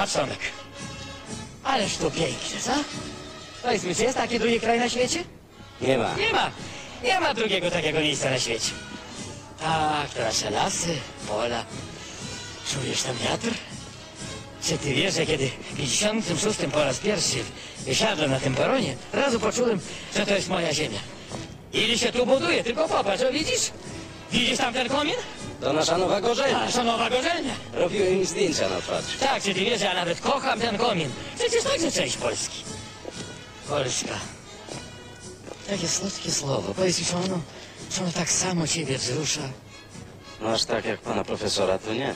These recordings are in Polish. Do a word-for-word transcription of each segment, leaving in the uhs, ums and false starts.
Patrz, Tomek. Ależ to piękne, co? Powiedz mi, czy jest taki drugi kraj na świecie? Nie ma. Nie ma. Nie ma drugiego takiego miejsca na świecie. Tak, to nasze lasy, pola. Czujesz ten wiatr? Czy ty wiesz, że kiedy w pięćdziesiątym szóstym po raz pierwszy wysiadłem na tym peronie, od razu poczułem, że to jest moja ziemia. Ili się tu buduje, tylko popatrz, o widzisz? Widzisz tam ten komin? To nasza nowa gorzelnia. Nasza nowa gorzelnia. Robiłem im zdjęcia na twarz. Tak, czy ty wiesz, że ja nawet kocham ten komin. Przecież także część Polski. Polska. Takie słodkie słowo. Powiedz mi, czy ono, czy ono tak samo ciebie wzrusza? No aż tak jak pana profesora, to nie.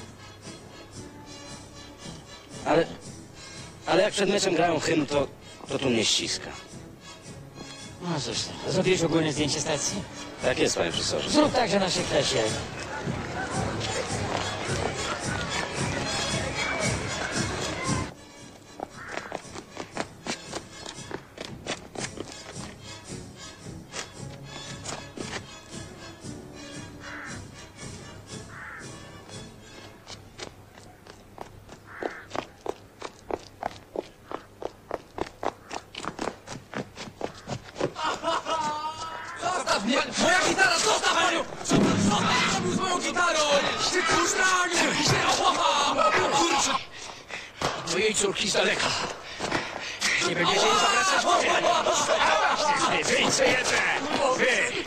Ale... Ale jak przed meczem grają hymn, to... to tu mnie ściska. No cóż, to. Zrobiłeś ogólne zdjęcie stacji? Tak jest, panie profesorze. Zrób także naszej klasie. Zostaw mnie! Moja gitara! Zostaw panią! Co pan zrobił z moją gitarą? Ty kurczę! Kurczę! Mojej córki z daleka. Nie będziecie jej zawracać. Wy, wy, co jedzę! Wy!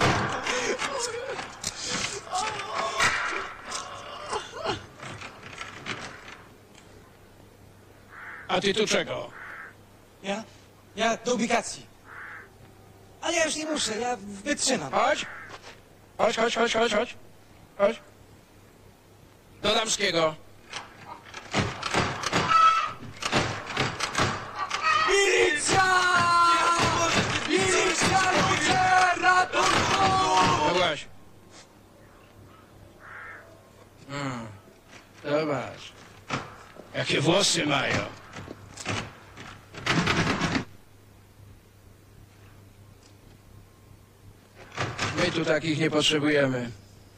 A ty tu czego? Ja? Ja do ubikacji. Ale ja już nie muszę, ja wytrzymam. Chodź. Chodź, chodź, chodź, chodź, chodź. Chodź. Do damskiego. Milicja! Milicja, ludzie! Ratunku! Zobacz. Hmm. Zobacz. Jakie włosy mają. My tu takich nie potrzebujemy.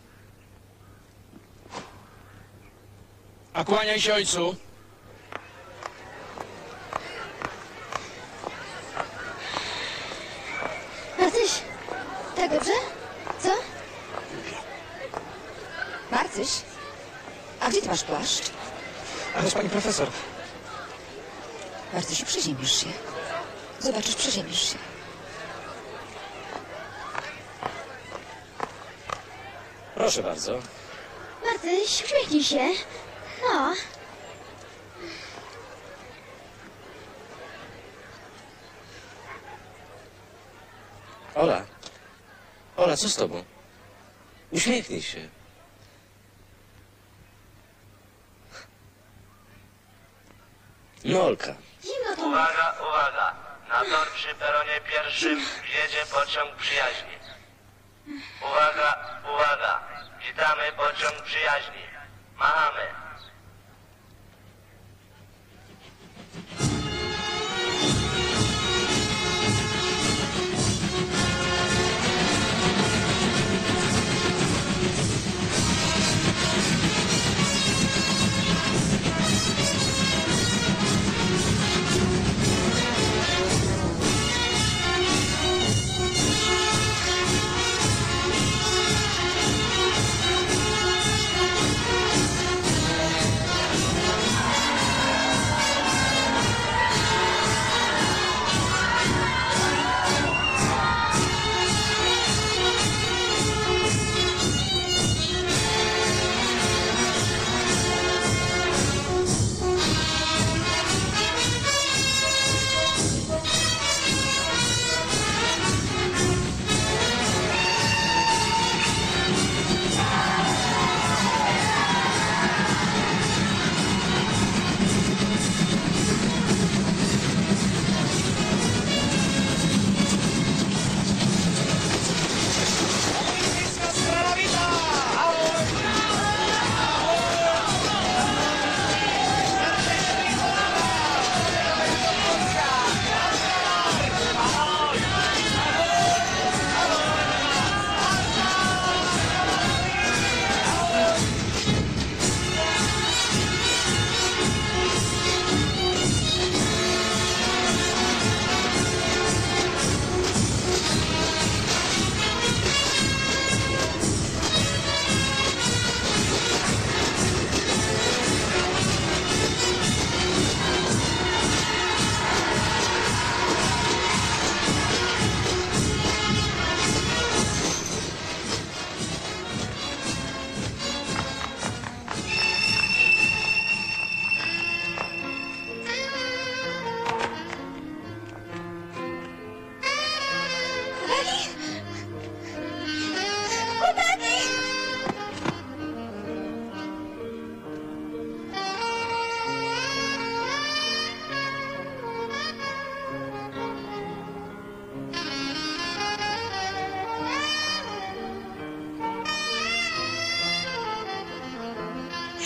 A kłaniaj się ojcu. Marcyś, tak dobrze? Co? Marcyś? A gdzie ty masz płaszcz? Ależ pani profesor. Marcyś, przeziębisz się. Zobaczysz, przeziębisz się. Proszę bardzo. Marcyś, uśmiechnij się. No. Ola. Ola, co z tobą? Uśmiechnij się. Nolka. Zimno to. Uwaga, uwaga! Na tor przy peronie pierwszym wjedzie pociąg przyjaźni. Uwaga, uwaga! Witamy pociąg przyjaźni. Machamy.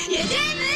Jedziemy!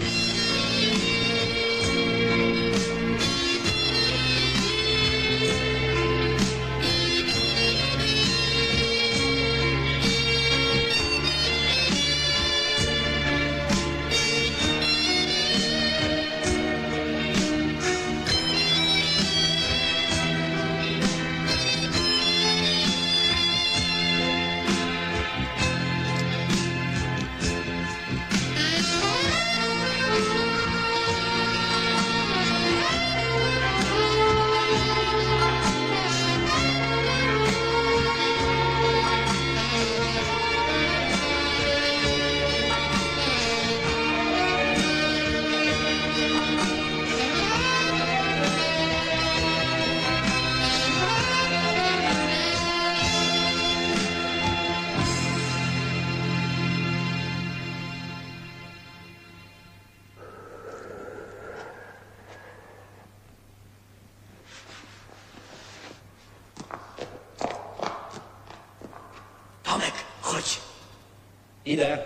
Tomek, chodź. Idę.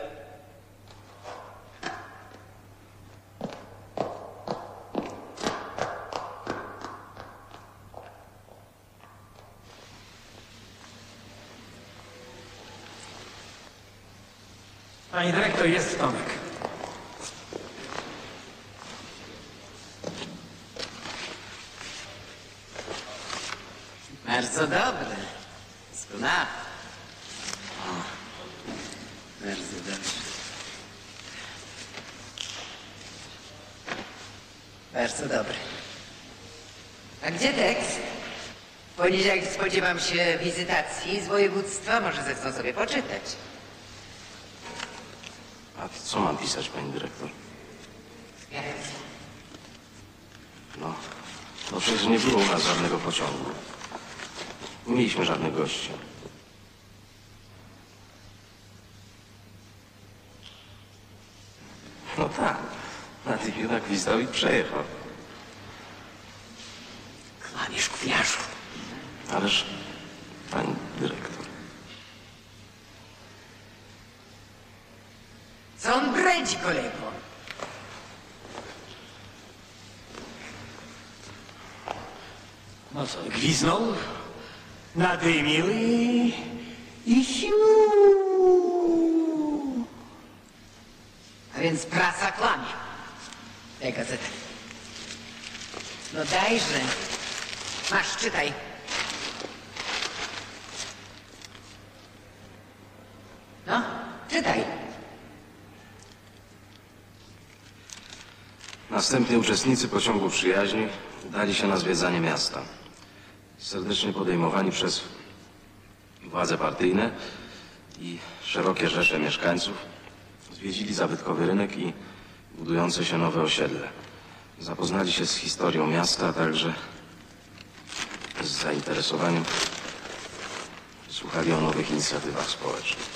Pani dyrektor, jest Tomek. Bardzo dobre. Doskonale. O, bardzo dobrze. Bardzo dobry. A gdzie tekst? W poniedziałek spodziewam się wizytacji z województwa. Może zechcą sobie poczytać. A co mam pisać, pani dyrektor? No, no przecież nie było u nas żadnego pociągu. Nie mieliśmy żadnych gości. No tak, na tych jednak gwizdał i przejechał. Kłamiesz, gówniarzu. Ależ, pani dyrektor, Co on brędzi, kolego? No co, gwiznął? Nadymił i... i siu. A więc prasa kłamie. Daj gazetę. No dajże. Masz, czytaj. No, czytaj. następni uczestnicy pociągu przyjaźni udali się na zwiedzanie miasta. Serdecznie podejmowani przez władze partyjne i szerokie rzesze mieszkańców, zwiedzili zabytkowy rynek i budujące się nowe osiedle. Zapoznali się z historią miasta, a także z zainteresowaniem słuchali o nowych inicjatywach społecznych.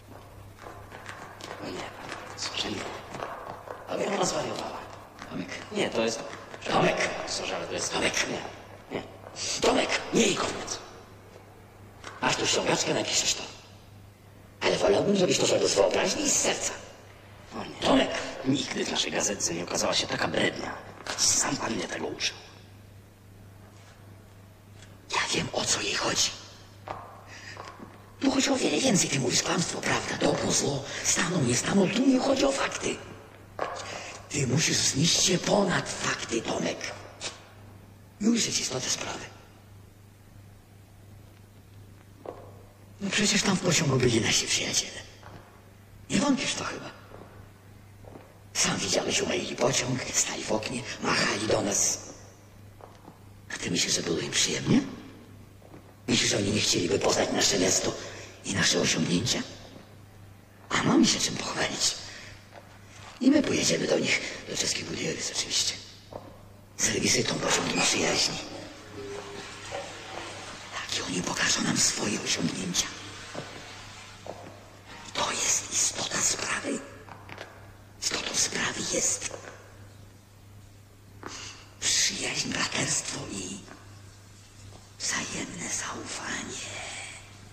O nie, słyszeli? Ale ona zwariowała. Tomek. Nie, to jest... Tomek. Sorry, ale to jest... Tomek. Nie, nie. Tomek, nie i koniec. Masz tu ściągaczkę, napiszesz to. Ale wolałbym, żebyś to zrobił z wyobraźni i z serca. O nie. Tomek. Nigdy w naszej gazetce nie okazała się taka brednia. Sam pan mnie tego uczył. Ja wiem, o co jej chodzi. Tu chodzi o wiele więcej. Ty mówisz kłamstwo, prawda? Dobro, zło, staną, nie staną. Tu nie chodzi o fakty. Ty musisz wznieść się ponad fakty, Tomek. I ujrzeć istotę sprawy. No przecież tam w pociągu byli nasi przyjaciele. Nie wątpisz w to chyba. Sam widziałeś, umyli pociąg, stali w oknie, machali do nas. A ty myślisz, że było im przyjemnie? Myślisz, że oni nie chcieliby poznać nasze miasto i nasze osiągnięcia? A mamy się czym pochwalić. I my pojedziemy do nich, do Czeskiej Budieryc oczywiście. Z rewizytą pociągiem przyjaźni. Tak, i oni pokażą nam swoje osiągnięcia. To jest istota sprawy. Istotą sprawy jest przyjaźń, braterstwo i wzajemne zaufanie.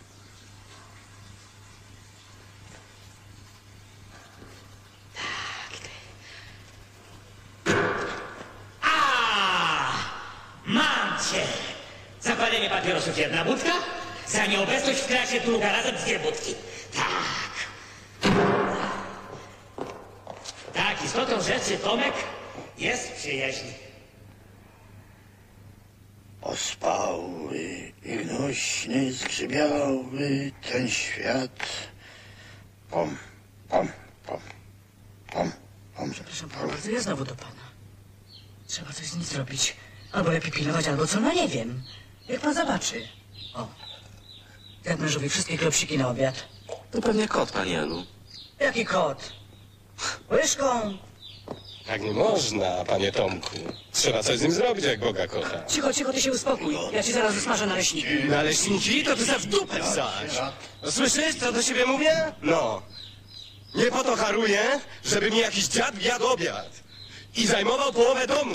Tak papierosów jedna budka, za nieobecność w klasie druga razem dwie budki. Tak. Tak, istotą rzeczy Tomek jest przyjaźń. Ospały i gnośny zgrzybiały ten świat. Pom, pom, pom, pom, pom. Przepraszam pana bardzo, ja znowu do pana. Trzeba coś z nim zrobić. Albo lepiej pilnować, albo co, no nie wiem. Jak pan zobaczy. O. Jak mężowi wszystkie klopsiki na obiad. To pewnie kot, pani Elu. Jaki kot? Łyżką. Tak nie można, panie Tomku. Trzeba coś z nim zrobić, jak Boga kocha. Cicho, cicho, ty się uspokój. Ja ci zaraz usmażę naleśniki. Naleśniki? To ty za w dupę wsadź. No, słyszysz, co do siebie mówię? No. Nie po to haruję, żeby mi jakiś dziad jadł obiad. I zajmował połowę domu.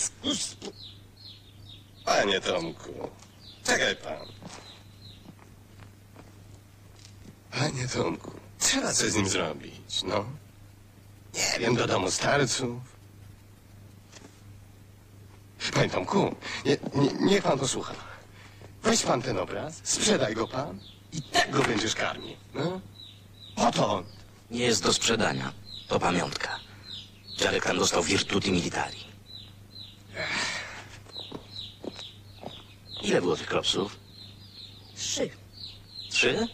Panie Tomku, czekaj pan. Panie Tomku, trzeba coś z nim zrobić, no. Nie wiem, do domu starców. Panie Tomku, nie, nie, niech pan posłucha. Weź pan ten obraz, sprzedaj go pan i tak go będziesz karmił, no. Potąd. Nie jest do sprzedania. To pamiątka. Dziadek tam dostał virtuti militari. Ile było tych klopsów? Trzy. Trzy?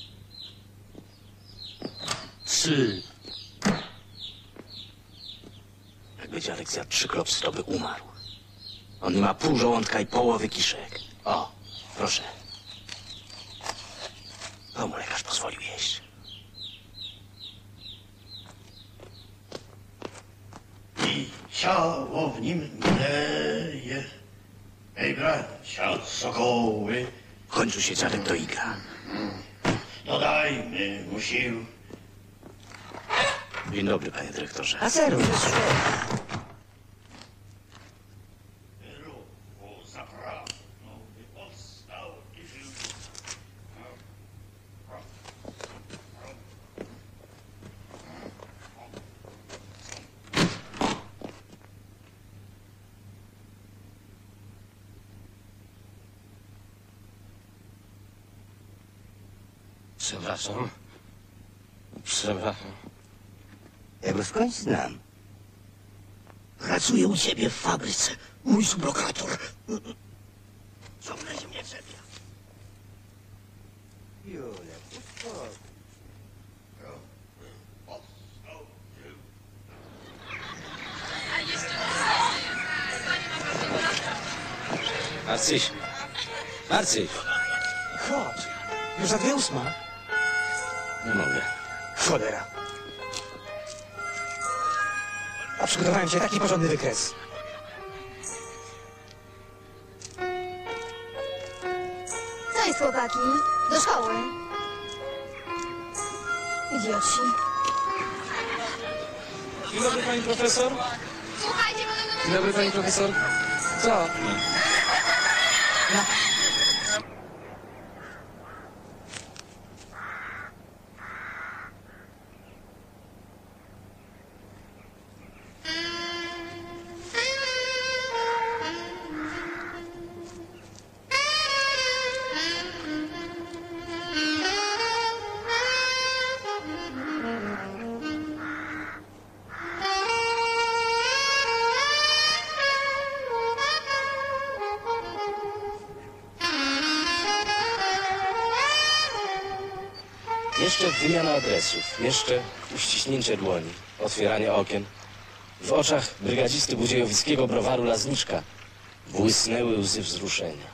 Trzy. Jakby dziadek zjadł trzy klopsy, to by umarł. On nie ma pół żołądka i połowy kiszek. O, proszę. Komu lekarz pozwolił jeść? I ciało w nim mleje. Ej, bracia, sokoły, W końcu się dziadek doiga. dodajmy mu sił. Dzień dobry, panie dyrektorze. A serwis. Ruchu zapragnął, by powstał i żył. Przepraszam. Przepraszam. Ja go skądś znam. Pracuje u ciebie w fabryce, mój sublokator. Ciągle się mnie czepia. Julia, uspokój. Arcyś. Arcyś. Chodź. Już za dwie ósma. Nie mogę. Cholera. A przygotowałem ci taki porządny wykres. Co jest, chłopaki? Do szkoły. Idioci. Dzień dobry, pani profesor. Słuchajcie, Dzień dobry, pani profesor. Co? Jeszcze wymiana adresów, jeszcze uściśnięcie dłoni, otwieranie okien. W oczach brygadzisty budziejowickiego browaru Lazniczka błysnęły łzy wzruszenia.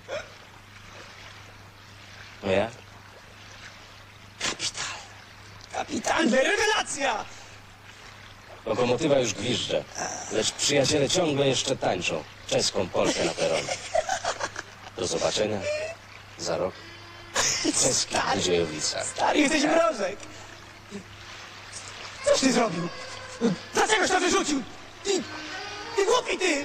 No jak? Kapitalne. Kapitalne, rewelacja! Lokomotywa już gwizdże, lecz przyjaciele ciągle jeszcze tańczą czeską polkę na peronie. Do zobaczenia za rok. Czeski Budziejowica. Stary, jesteś mrożek. Coś ty zrobił? Dlaczegoś to wyrzucił? Ty, ty głupi ty!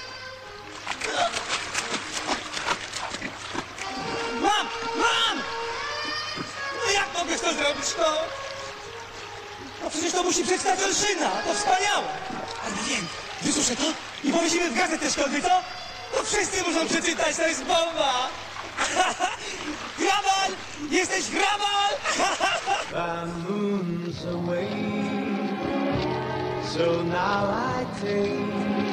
Mam! Mam! No jak mogłeś to zrobić, no? No przecież to musi przeczytać Olszyna, to wspaniałe! Ale wiem, wysuszę to i powiesimy w gazetę szkolnej, co? To wszyscy muszą przeczytać, to jest bomba! Grabal! Jesteś Grabal! The moon's away, so now I take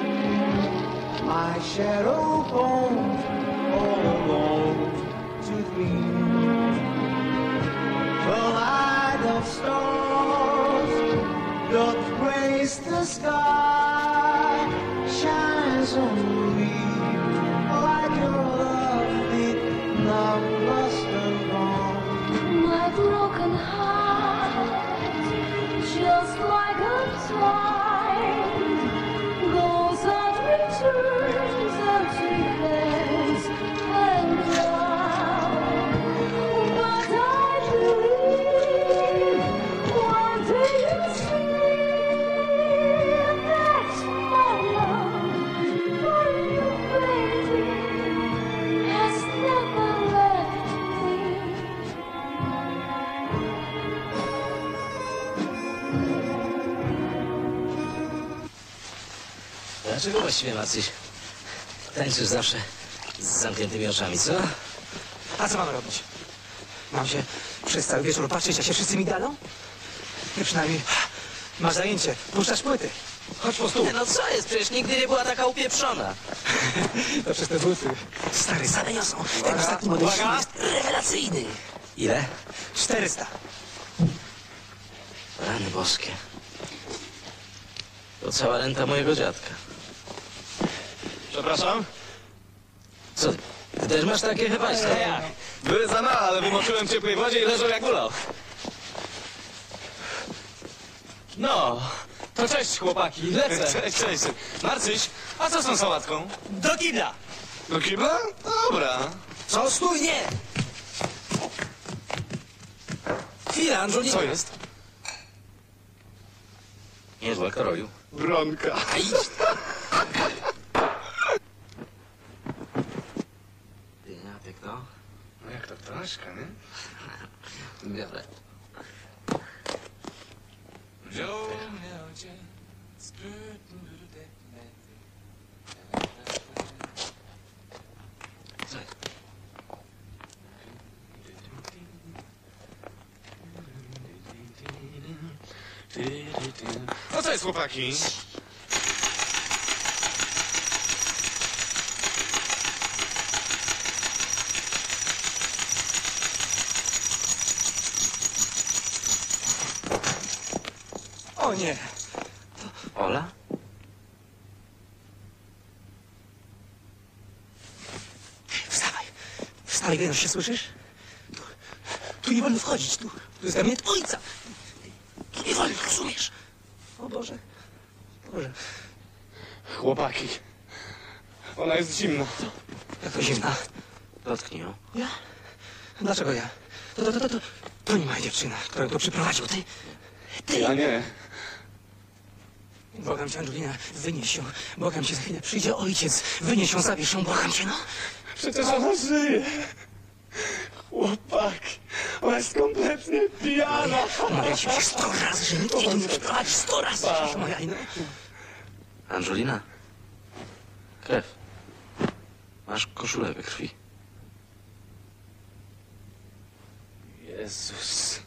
my shadow home all alone to gleam. The light of stars doth grace the sky, shines on me like your love did not must have gone. My broken heart, just like a tide, goes and returns empty hands and round. But I believe one day you'll see that my love for you, baby, has never left me. Dlaczego właściwie, Macyś, tańczysz zawsze z zamkniętymi oczami, co? A co mamy robić? Mam się przez cały wieczór patrzeć, a się wszyscy mi daną? Ty przynajmniej masz zajęcie, puszczasz płyty. Chodź po stół. No co jest? Przecież nigdy nie była taka upieprzona. To przez te buty. Stary, same niosą. Ten ostatni model uwaga. jest rewelacyjny. Ile? czterysta. Rany boskie. To cała renta mojego dziadka. Przepraszam? Co, ty też masz takie chybaństwo? A jak? Były za małe, ale wymoczyłem w ciepłej wodzie i leżał jak ulał. No, to cześć chłopaki, lecę. Cześć, cześć. Marcyś, a co z tą sałatką? Do kibla. Do kibla? Dobra. Co? Stój, nie! Chwila, Angelina. Co jest? Niezła, Karoliu. Bronka. A idź. Ty, a jak to? No jak to ptaszka, nie? Biorę. Wziął miał cię sprytny ludek. Co jest? No co jest, chłopaki? O nie. Ola? Wstawaj. Wstawaj, Genusz, się słyszysz? Tu, tu nie wolno wchodzić. Tu, tu jest gabinet ojca. Tu nie wolno, rozumiesz? O Boże. Boże. Chłopaki. Ona jest zimna. Jak to zimna? Dotknij ją. Ja? Dlaczego ja? To, to, to, to, to, to nie moja dziewczyna, która tu przyprowadził. Ty, ty. Ja nie. Błagam cię, Angelina, wynieś ją. Błagam cię, za chwilę przyjdzie ojciec. Wynieś ją, zabierz ją, błagam cię, no. Przecież ona żyje. Chłopaki. Ona jest kompletnie pijana. Umawialiśmy się sto razy, że nikt jej tu nie przyprowadzi. Sto razy się umawiali, no. Angelina. Krew. Masz koszulę we krwi. Jezus.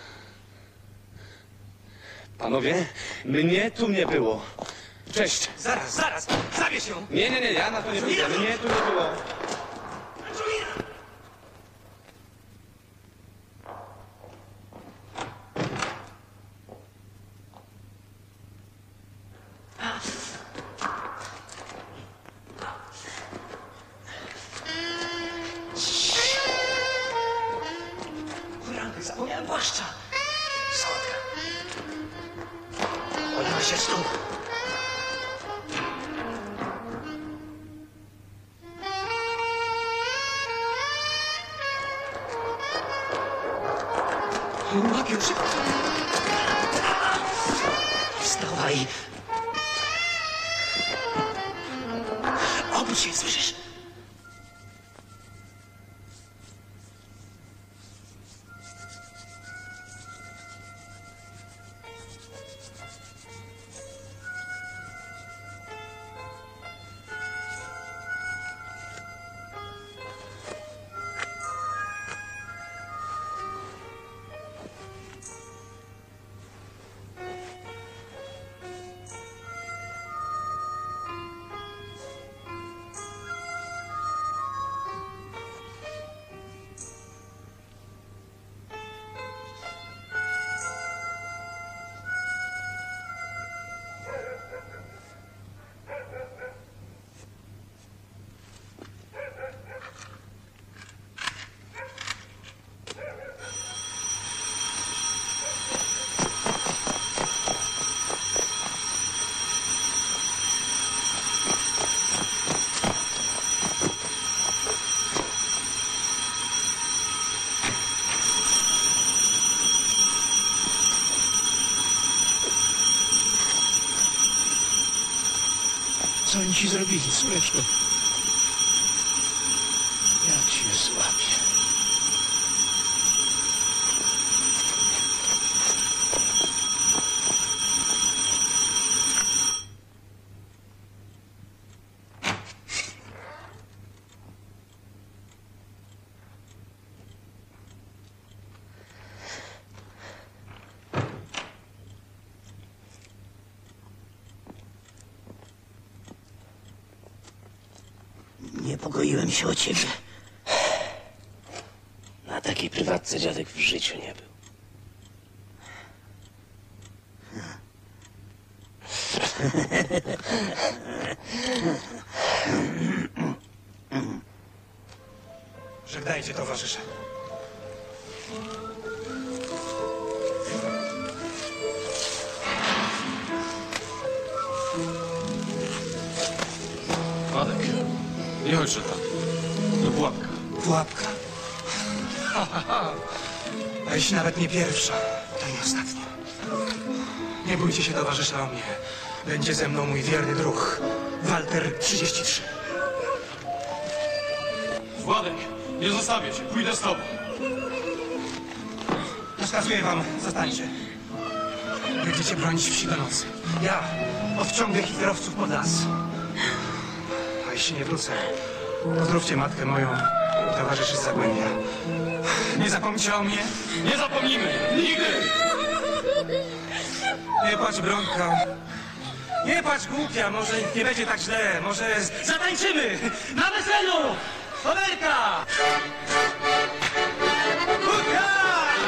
Panowie, mnie tu nie było. Cześć. Zaraz, zaraz, zabierz ją. Nie, nie, nie, ja na to nie pójdę. Mnie tu nie było. Rankę, zapomniałem płaszcza. Sałatka. Podnoś się stół. Łapią szybko. Wstawaj. Obudź się, słyszysz? Co oni ci zrobili, córeczko? Ja cię złapię. Nie pogoiłem się o ciebie. Na takiej prywatce dziadek w życiu nie był. Żegnajcie, towarzysze. Władek, nie chodź, że tam. To pułapka. Pułapka? Ha, ha, ha. A jeśli nawet nie pierwsza, to nie ostatnia. Nie bójcie się, towarzysze, o mnie. Będzie ze mną mój wierny druh, Walter trzydzieści trzy. Władek, nie zostawię cię, pójdę z tobą. Rozkazuję wam, zostańcie. Będziecie bronić wsi do nocy. Ja odciągnę hitlerowców pod las. A jeśli nie wrócę, pozdrówcie matkę moją i towarzyszy z Zagłębia. Nie zapomnijcie o mnie. Nie zapomnimy! Nigdy! Nie płacz, Bronka. Nie płacz, głupia. Może nie będzie tak źle. Może zatańczymy na weselu! Oberka! Hurra!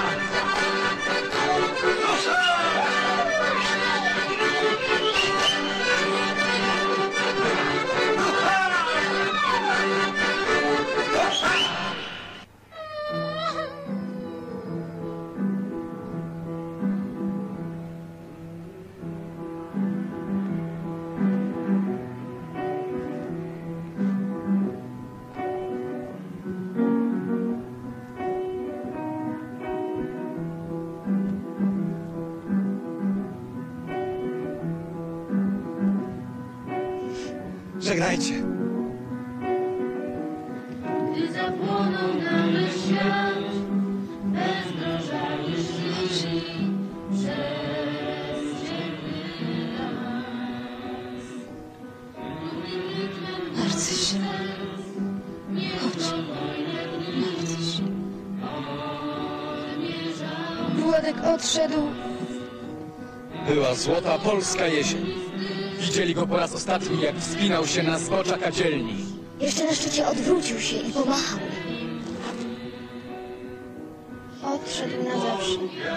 Żegnajcie. Gdy zapłonął nagle świat, bezbrożali szli przez ciemny las. Marcyś, chodź. Marcyś. Władek odszedł. Była złota polska jesień. Widzieli go po raz ostatni, jak wspinał się na zbocza kadzielni. Jeszcze na szczycie odwrócił się i pomachał. Odszedł na zawsze.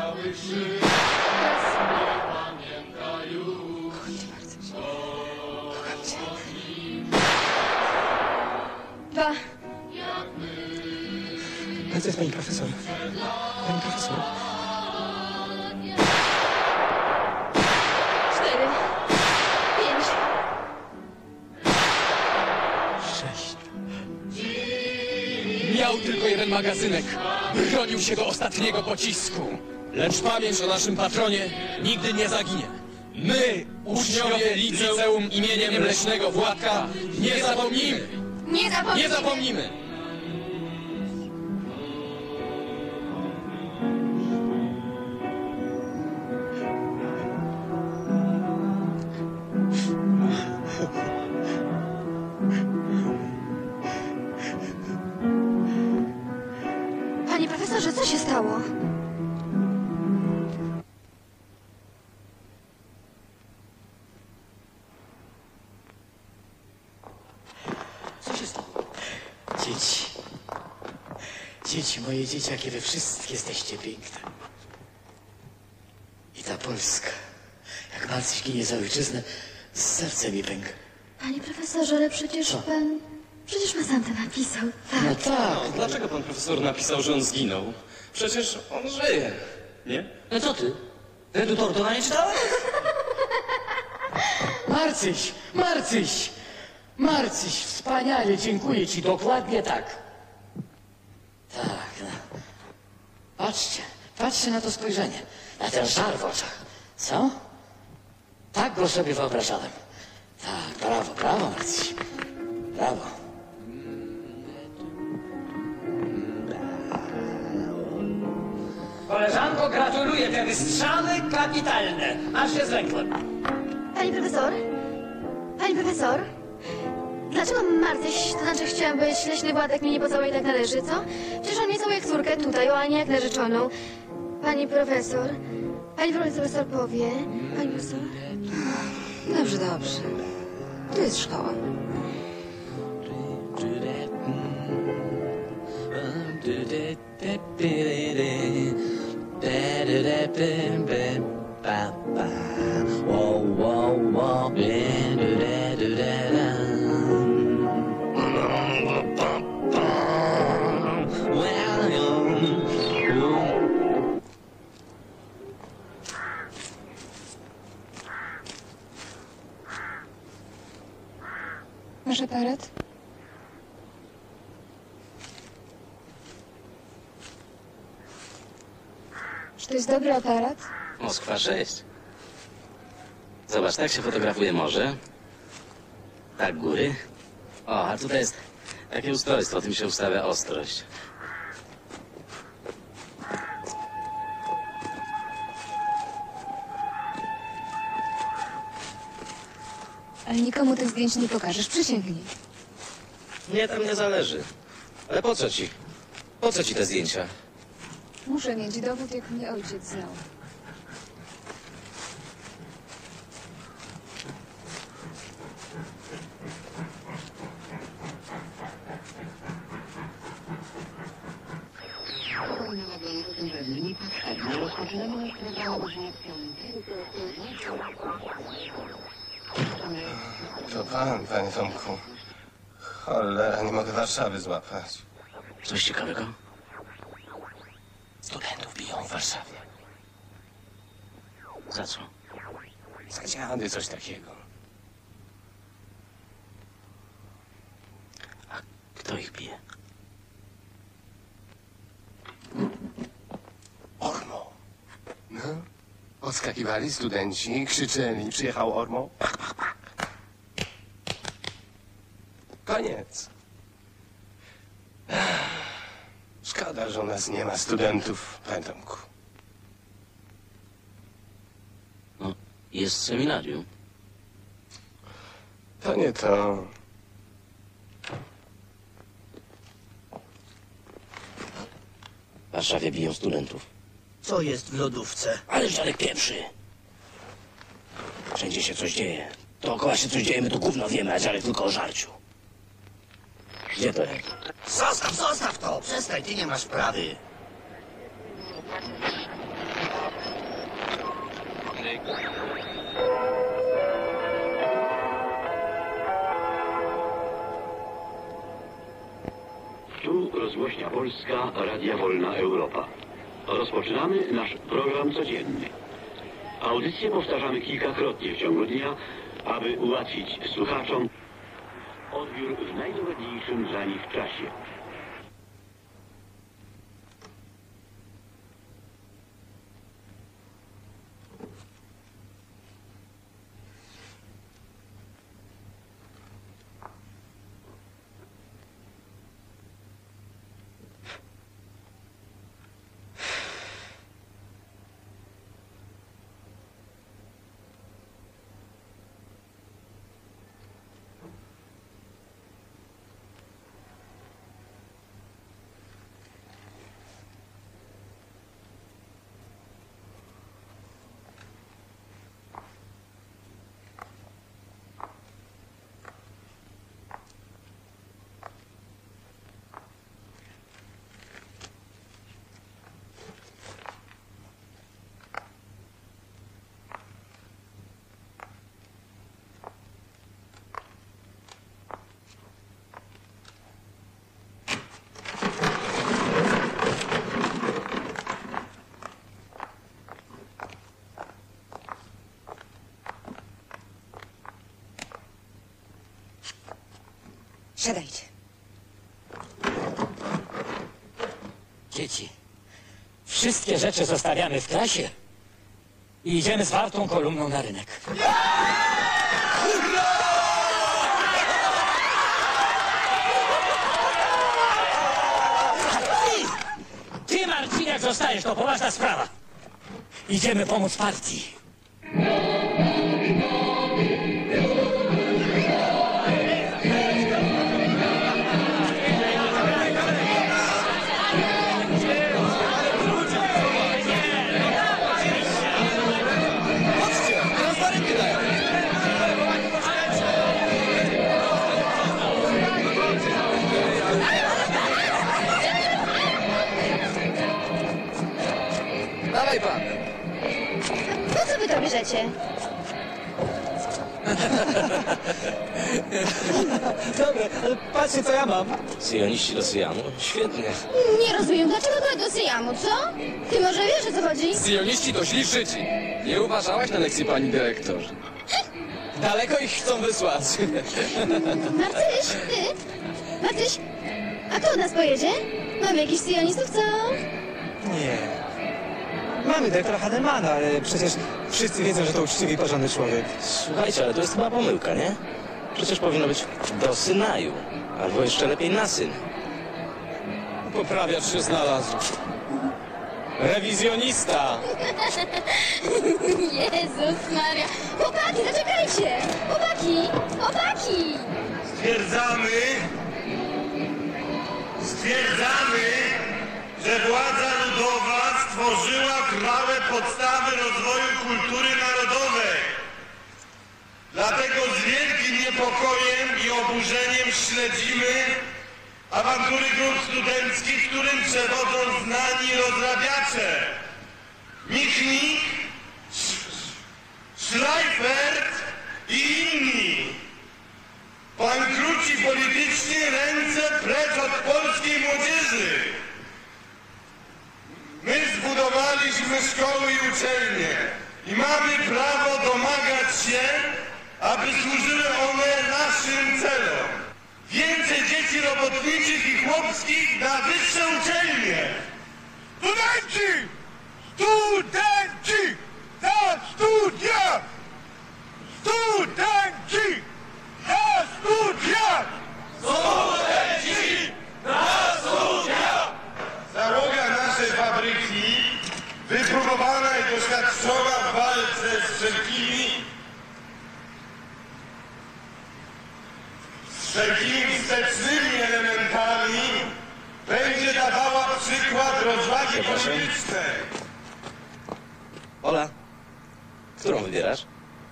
Kocham cię, Marcyś. Kocham cię. Dwa. A co jest pani profesor? Pani profesor? Cztery. Pięć. Sześć. Miał tylko jeden magazynek. Bronił się do ostatniego pocisku. Lecz pamięć o naszym patronie nigdy nie zaginie. My, uczniowie liceum imieniem Leśnego Władka, nie zapomnimy. Nie zapomnimy. Nie zapomnimy. Panie profesorze, co się stało? Co się stało? Dzieci. Dzieci, moje dzieci, jakie wy wszystkie jesteście piękne. I ta Polska. Jak Marcyś ginie za ojczyznę, serce mi pęka. Panie profesorze, ale przecież Co? pan... Przecież pan sam to napisał. Tak. No tak. No, dlaczego pan profesor napisał, że on zginął? Przecież on żyje, nie? No co ty? Redu Tortona nie czytałeś? Marcyś, Marcyś! Marcyś, wspaniale, dziękuję ci, dokładnie tak. Tak, no. Patrzcie, patrzcie na to spojrzenie, na ten żar w oczach. Co? Tak go sobie wyobrażałem. Tak, brawo, brawo, Marci. Brawo. Koleżanko, gratuluję, te wystrzały kapitalne. Aż się zlękłem. Pani profesor? Pani profesor? Dlaczego Martyś, to znaczy chciałam być leśny Władek mnie nie pocałuje jak należy, co? Przecież on mnie całuje jak córkę tutaj, a nie jak narzeczoną. Pani profesor? Pani profesor powie? Pani profesor? Dobrze, dobrze. Tu jest szkoła. Masz aparat? Czy to jest dobry aparat? Moskwa sześć. Zobacz, tak się fotografuje morze. Tak góry. O, a tutaj jest takie ustrojstwo, tym się ustawia ostrość. Ale nikomu tych zdjęć nie pokażesz, przysięgnij. Mnie tam nie zależy. Ale po co ci? Po co ci te zdjęcia? Muszę mieć dowód, jak mnie ojciec znał. To pan, panie Tomku. Cholera, nie mogę Warszawy złapać. Coś ciekawego? Studentów biją w Warszawie. Za co? Za dziady, coś takiego. A kto ich bije? Ormo. No, odskakiwali studenci, krzyczeli, przyjechał Ormo. Pach, pach, pach. Koniec. Szkoda, że u nas nie ma studentów, panie Tomku. No, jest seminarium. To nie to. W Warszawie biją studentów. Co jest w lodówce? Ale żadek pieprzy. Wszędzie się coś dzieje. Dookoła się coś dzieje, my to gówno wiemy, a dziadek tylko o żarciu. Gdzie to jest? Zostaw, zostaw to! Przestań, ty nie masz prawy. Tu Rozgłośnia Polska, Radia Wolna Europa. Rozpoczynamy nasz program codzienny. Audycje powtarzamy kilkakrotnie w ciągu dnia, aby ułatwić słuchaczom odbiór w najdogodniejszym dla nich czasie. Siadajcie. Dzieci, wszystkie rzeczy zostawiamy w klasie i idziemy z wartą kolumną na rynek. Hurra! dostajesz, to poważna sprawa. Idziemy pomóc partii. Dawaj pan. Po co wy to bierzecie? Dobra, ale patrzcie co ja mam. Syjoniści do Syjamu? Świetnie. Nie rozumiem, dlaczego to do Syjamu, co? Ty może wiesz, o co chodzi? Syjoniści to źli Żydzi. Nie uważałaś na lekcji, pani dyrektor? Daleko ich chcą wysłać. Marcyś, ty? Marcyś, a kto od nas pojedzie? Mamy jakichś syjonistów, co? Nie. Mamy dyrektora Hadelmana, ale przecież wszyscy wiedzą, że to uczciwy i porządny człowiek. Słuchajcie, ale to jest chyba pomyłka, nie? Przecież powinno być do Synaju. Albo jeszcze lepiej na Syn. Poprawiacz się znalazł. Rewizjonista. Jezus Maria. Chłopaki, zaczekajcie! Chłopaki! Chłopaki! Stwierdzamy, stwierdzamy, że władza ludowa stworzyła trwałe podstawy rozwoju kultury narodowej. Dlatego z wielkim niepokojem i oburzeniem śledzimy awantury grup studenckich, którym przewodzą znani rozrabiacze. Michnik, Schleifert i inni. Bankruci politycznie, ręce precz od polskiej młodzieży. My zbudowaliśmy szkoły i uczelnie i mamy prawo domagać się, aby służyły one naszym celom. Więcej dzieci robotniczych i chłopskich na wyższe uczelnie. Studenci! Studenci! Na studia! Studenci! Na studia! Studenci! Na studia! Załoga naszej fabryki, wypróbowana i doświadczona w walce z wszelkimi z wszelkimi wstecznymi elementami, będzie dawała przykład rozwagi politycznej. Ola, którą wybierasz?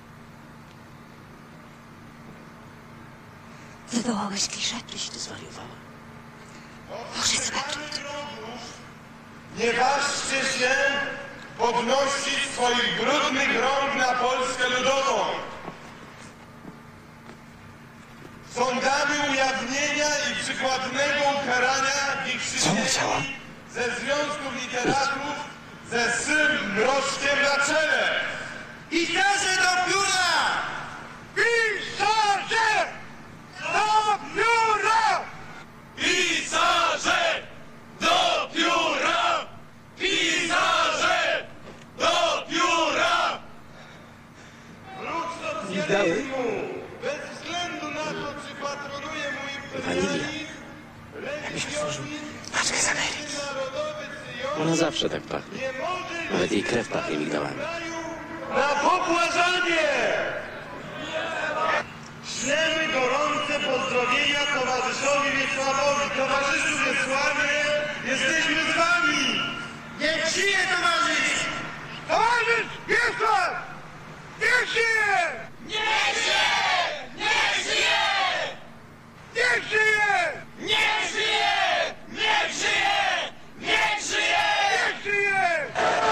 Wywołałeś kliszę? Jeśli ty zwariowała. Muszę zobaczyć. Nie ważcie się podnosić swoich brudnych rąk na Polskę ludową. Sądami ujawnienia i przykładnego ukarania wichrzycieli ze związków literatów ze sym mroczkiem na czele. Pisarze do biura! Pisarze do biura! Pisarze do biura! Pisarze do biura! Wróć do socjalizmu! Bez względu na to, czy patronuje mój Wanilia. Jakbyś otworzył paczkę z Ameryki. Ona zawsze tak pachnie. Nawet jej krew pachnie migdałami. Na pobłażanie! Ślemy gorące pozdrowienia towarzyszowi Wiesławowi. Towarzyszu Wiesławie, jesteśmy z wami! Niech żyje towarzysz! Towarzysz Wiesław! Niech żyje! Niech żyje! Niech żyje! Niech żyje! Niech żyje! Niech żyje! Niech żyje! Niech żyje!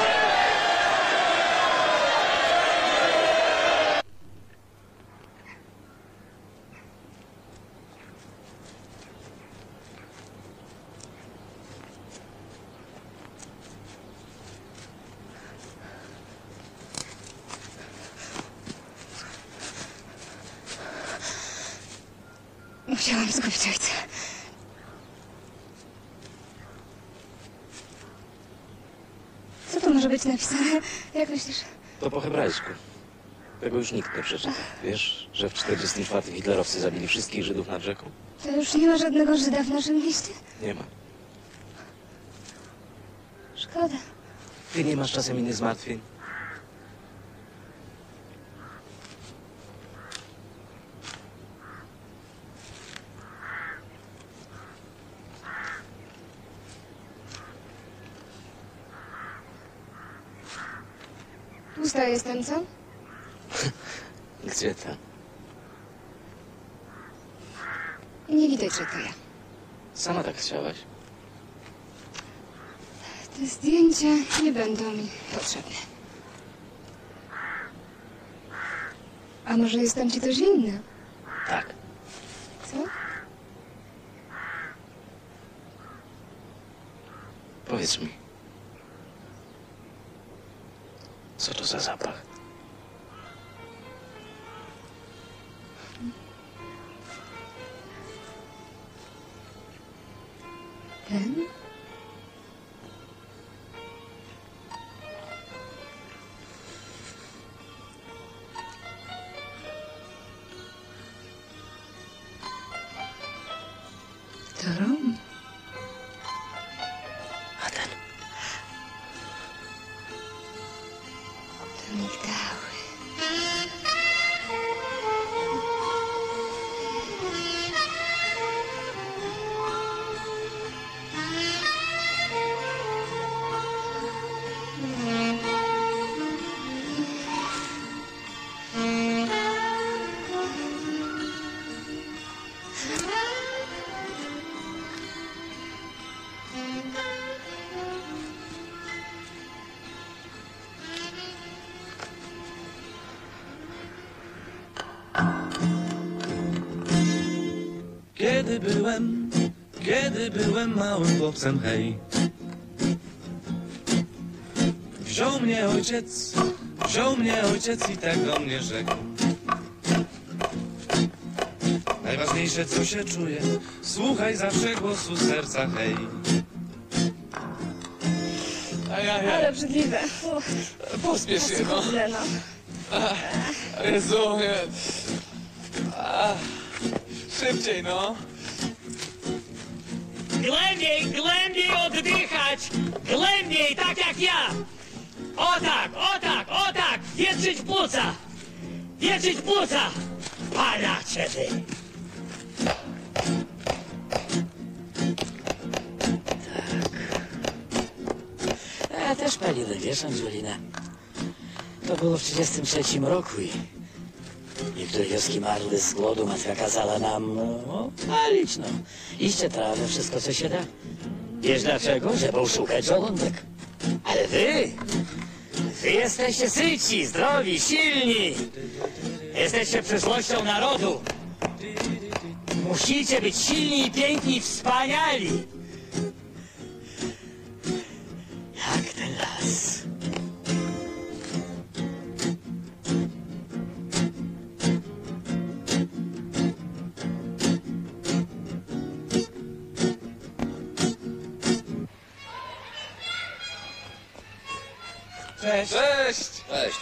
Musiałam zgubić ojca. Co to może być napisane? Jak myślisz? To po hebrajsku. Tego już nikt nie przeczyta. Wiesz, że w czterdziestym czwartym hitlerowcy zabili wszystkich Żydów nad rzeką? To już nie ma żadnego Żyda w naszym mieście? Nie ma. Szkoda. Szkoda. Ty nie masz czasem innych zmartwień? Tłusta jestem, co? Gdzie tam? Nie widać, że to ja. Sama tak chciałaś. Te zdjęcia nie będą mi potrzebne. A może jestem ci też inna? Tak. Co? Powiedz mi. Co to za zapach? Ten? To rum. A ten? To migdały. Kiedy byłem, kiedy byłem małym chłopcem, hej. Wziął mnie ojciec, wziął mnie ojciec i tak do mnie rzekł. Najważniejsze, co się czuje, słuchaj zawsze głosu serca, hej. Ajajaj. Ale obrzydliwe. Pospiesz się, no. no. Ach, Jezu, nie. Ach, szybciej, no. Głębiej, głębiej oddychać! Głębiej, tak jak ja! O tak, o tak, o tak! Wietrzyć w płuca! Wietrzyć w płuca! Palacie wy! Tak. Ja też paliłem, wiesz, Angelina? To było w trzydziestym trzecim roku i niektóre wioski marły z głodu. Matka kazała nam, no, palić, no. Iście trawę, wszystko, co się da. Wiesz dlaczego? Żeby oszukać żołądek. Ale wy, wy jesteście syci, zdrowi, silni. Jesteście przyszłością narodu. Musicie być silni i piękni, wspaniali. Jak ten las. Cześć. Cześć! Cześć.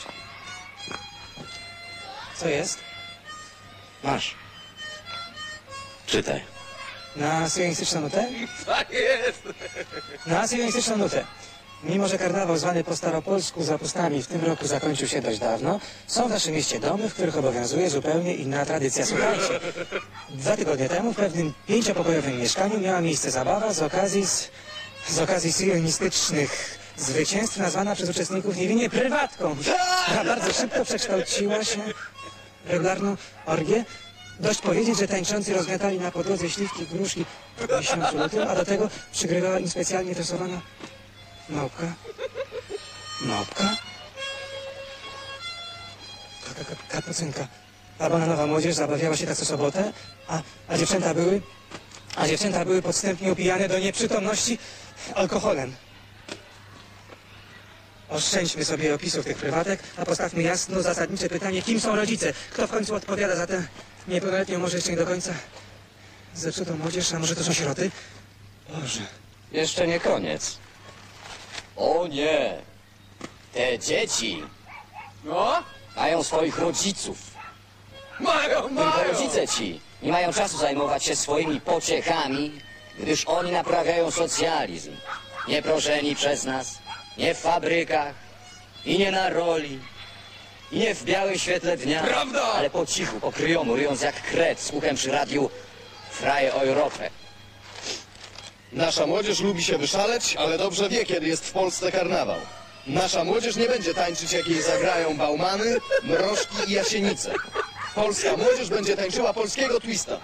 Co jest? Masz. Czytaj. Na syjonistyczną nutę? Tak jest! Na syjonistyczną nutę. Mimo że karnawał zwany po staropolsku zapustami w tym roku zakończył się dość dawno, są w naszym mieście domy, w których obowiązuje zupełnie inna tradycja. Słuchajcie, dwa tygodnie temu w pewnym pięciopokojowym mieszkaniu miała miejsce zabawa z okazji, z, z okazji syjonistycznych zwycięstw, nazwana przez uczestników niewinnie prywatką. A bardzo szybko przekształciła się w regularną orgię. Dość powiedzieć, że tańczący rozgniatali na podłodze śliwki, gruszki w miesiącu lutym, a do tego przygrywała im specjalnie tresowana małpka. Małpka? Kapucynka. A bananowa młodzież zabawiała się tak co sobotę, a, a dziewczęta były... A dziewczęta były podstępnie upijane do nieprzytomności alkoholem. Oszczędźmy sobie opisów tych prywatek, a postawmy jasno zasadnicze pytanie, kim są rodzice? Kto w końcu odpowiada za tę niepełnoletnią, może jeszcze nie do końca zepsutą młodzież, a może to są sieroty? Boże. Jeszcze nie koniec. O nie! Te dzieci No? mają swoich rodziców. Mają, Tylko mają! rodzice ci nie mają czasu zajmować się swoimi pociechami, gdyż oni naprawiają socjalizm. Nieproszeni przez nas, Nie w fabrykach, i nie na roli, i nie w białym świetle dnia. Prawda! Ale po cichu, po kryjomu, ryjąc jak kret z uchem przy radiu Freie Europę. Nasza młodzież lubi się wyszaleć, ale dobrze wie, kiedy jest w Polsce karnawał. Nasza młodzież nie będzie tańczyć, jak jej zagrają bałmany, mrożki i jasienice. Polska młodzież będzie tańczyła polskiego twista.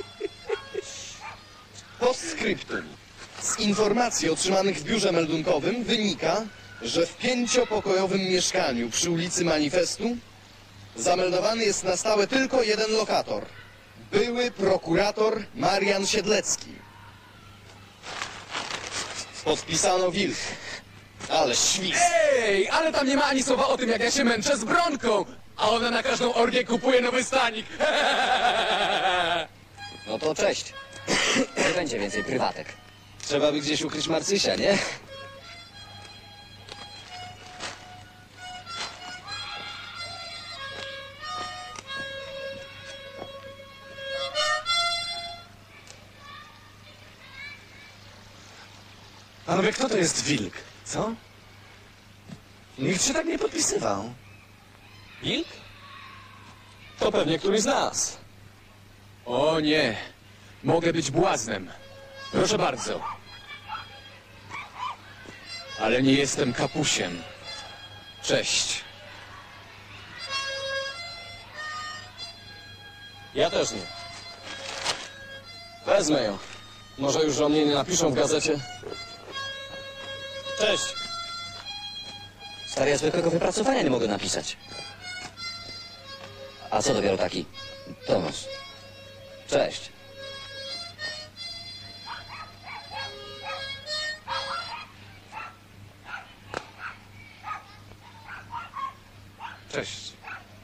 Postscriptum. Z informacji otrzymanych w biurze meldunkowym wynika, że w pięciopokojowym mieszkaniu przy ulicy Manifestu zameldowany jest na stałe tylko jeden lokator. Były prokurator Marian Siedlecki. Podpisano Wilk. Ale świst. Ej, ale tam nie ma ani słowa o tym, jak ja się męczę z Bronką, a ona na każdą orgię kupuje nowy stanik. No to cześć. Nie będzie więcej prywatek. Trzeba by gdzieś ukryć Marcysia, nie? Panowie, kto to jest Wilk? Co? Nikt się tak nie podpisywał. Wilk? To pewnie któryś z nas. O nie, mogę być błaznem. Proszę bardzo. Ale nie jestem kapusiem. Cześć. Ja też nie. Wezmę ją. Może już o mnie nie napiszą w gazecie? Cześć. Stary, ja zwykłego wypracowania nie mogę napisać. A co dopiero taki Tomas? Cześć. Cześć.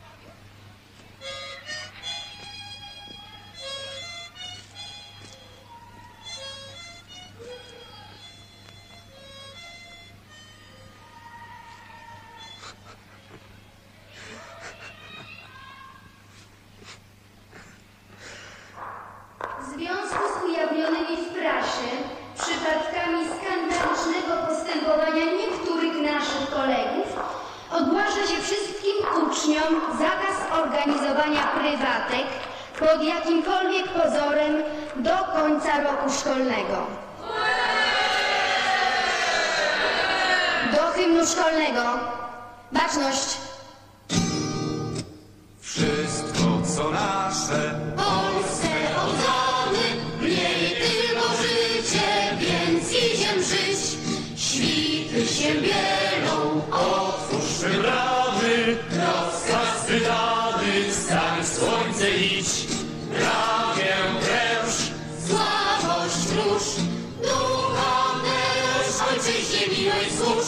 W związku z ujawnionymi w prasie przypadkami skandalicznego postępowania niektórych naszych kolegów ogłasza się wszystkim uczniom zakaz organizowania prywatek pod jakimkolwiek pozorem do końca roku szkolnego. Do hymnu szkolnego. Baczność. Wszystko, co nasze, Polsce oddamy, w niej tylko życie, więc idziem żyć. Świty się bielą, otwórzmy bramy, rozkaz wydany, stań w słońce idź. Ramię pręż, słabość wróż, ducha też, ojczyźnie miłej służ.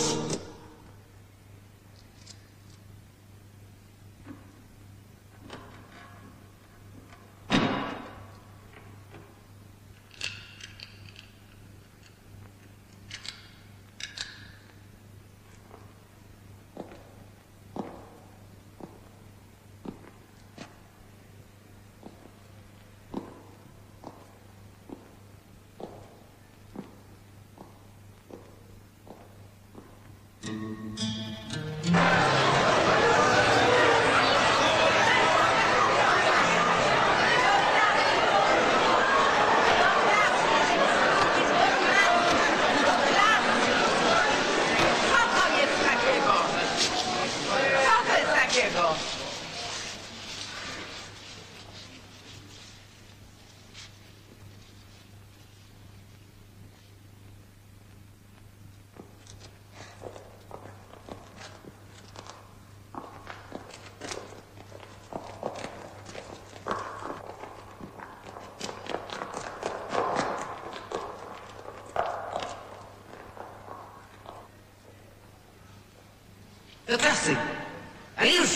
Do trasy. Ale już!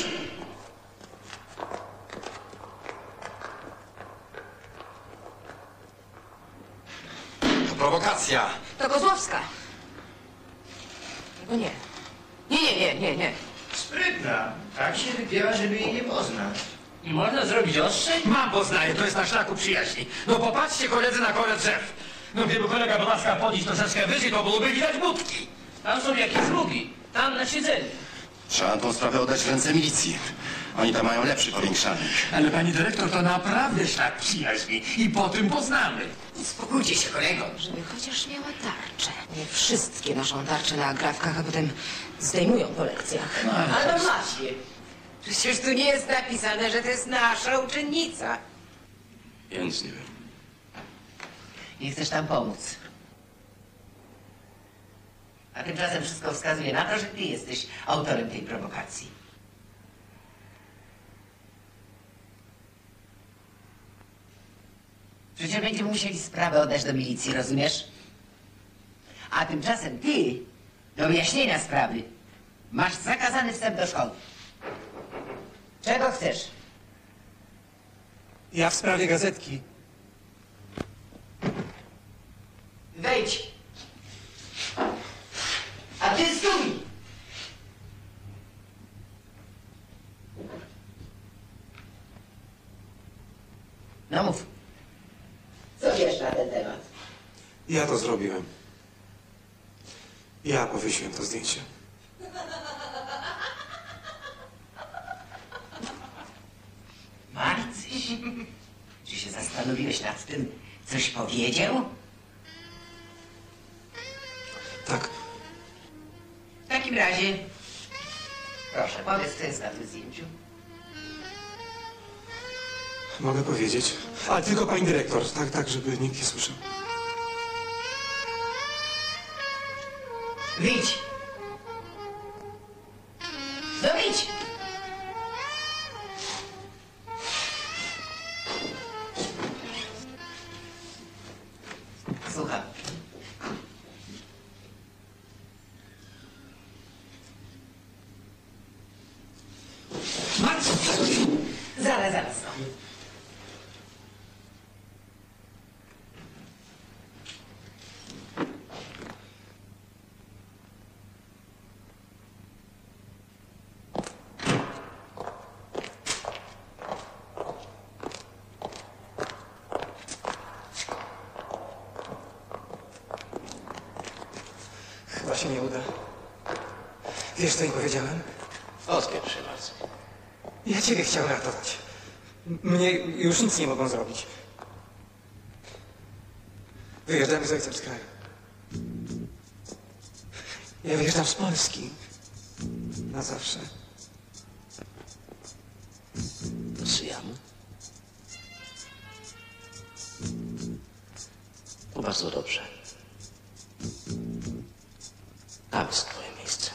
To prowokacja. To Kozłowska. No nie. Nie, nie, nie, nie, nie. Sprytna. Tak się wypięła, żeby jej nie poznać. Nie można zrobić ostrzej? Mam poznaję, to jest na szlaku przyjaźni. No popatrzcie koledzy na korę drzew. No gdyby kolega Bonaska podnieść troszeczkę wyżej, to byłoby widać budki. Tam są jakieś drugi. Tam na siedzeniu. Trzeba tą sprawę oddać w ręce milicji. Oni tam mają lepszy powiększalnik. Ale pani dyrektor, to naprawdę szlak przyjaźni i po tym poznamy. Uspokójcie się, kolego. Żeby chociaż miała tarczę. Nie wszystkie noszą tarcze na agrafkach, a potem zdejmują po lekcjach. No, ale no właśnie. Przecież tu nie jest napisane, że to jest nasza uczennica. Ja nic nie wiem. Nie chcesz tam pomóc. A tymczasem wszystko wskazuje na to, że ty jesteś autorem tej prowokacji. Przecież będziemy musieli sprawę oddać do milicji, rozumiesz? A tymczasem ty, do wyjaśnienia sprawy, masz zakazany wstęp do szkoły. Czego chcesz? Ja w sprawie gazetki. Wejdź. A ty stój! No mów. Co wiesz na ten temat? Ja to zrobiłem. Ja powiesiłem to zdjęcie. Marcyś, czy się zastanowiłeś nad tym, coś powiedział? Tak. W takim razie, proszę, powiedz, co jest na tym zdjęciu. Mogę powiedzieć. Ale tylko pani dyrektor, tak, tak, żeby nikt nie słyszał. Wyjdź! No wyjdź! Słucham. Marcin! Zaraz, zaraz. Chyba się nie uda. Wiesz, co im powiedziałem? Odpieprz się, Marcy. Ja ciebie chciałem ratować. M- Mnie już nic nie mogą zrobić. Wyjeżdżamy z ojcem z kraju. Ja wyjeżdżam z Polski. Na zawsze. Do Syjamu? To bardzo dobrze. Tam jest twoje miejsce.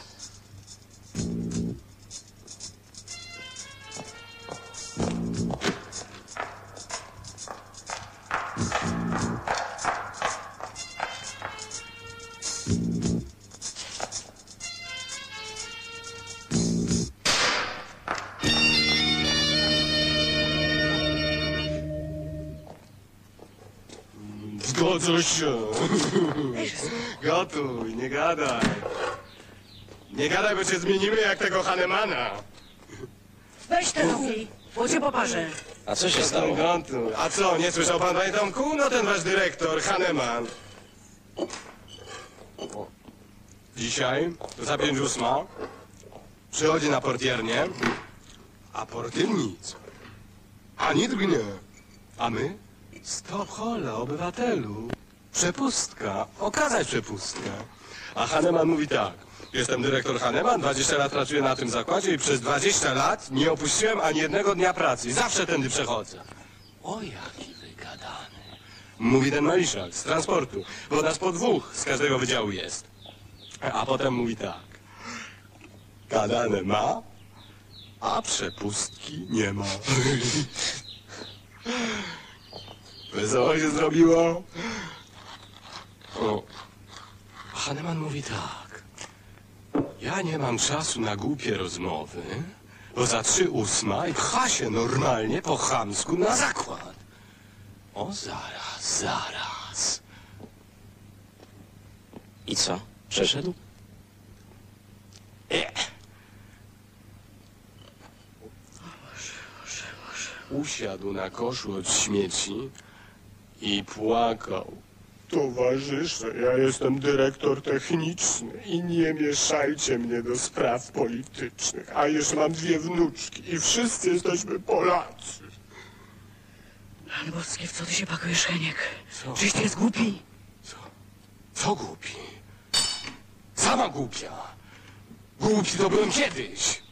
Zgodzę się. Gotuj, nie gadaj. Nie gadaj, bo cię zmienimy jak tego Hahnemana. Weź ten ogień, bo cię poparzę. A co się stało? Gotuj. A co, nie słyszał pan, panie Tomku? No ten wasz dyrektor, Hahneman. Dzisiaj, za pięć ósma, przychodzi na portiernię, a portier nic. Ani drgnie. A my? Stop, hola, obywatelu. Przepustka. Okazać przepustkę. A Hahneman mówi tak. Jestem dyrektor Hahneman, dwadzieścia lat pracuję na tym zakładzie i przez dwadzieścia lat nie opuściłem ani jednego dnia pracy. Zawsze tędy przechodzę. O, jaki wygadany. Mówi ten Maliszak z transportu, bo nas po dwóch z każdego wydziału jest. A potem mówi tak. Gadane ma, a przepustki nie ma. Wesoło się zrobiło. O. Hahneman mówi tak. Ja nie mam czasu na głupie rozmowy, bo za trzy ósma i pcha się normalnie po chamsku na zakład. O, zaraz, zaraz. I co? Przeszedł? E. Usiadł na koszu od śmieci i płakał. Towarzysze, ja jestem dyrektor techniczny i nie mieszajcie mnie do spraw politycznych. A jeszcze mam dwie wnuczki i wszyscy jesteśmy Polacy. Panie boskie, w co ty się pakujesz, Heniek? Co? Czyś ty jest głupi? Co? Co głupi? Sama głupia. Głupi to byłem kiedyś.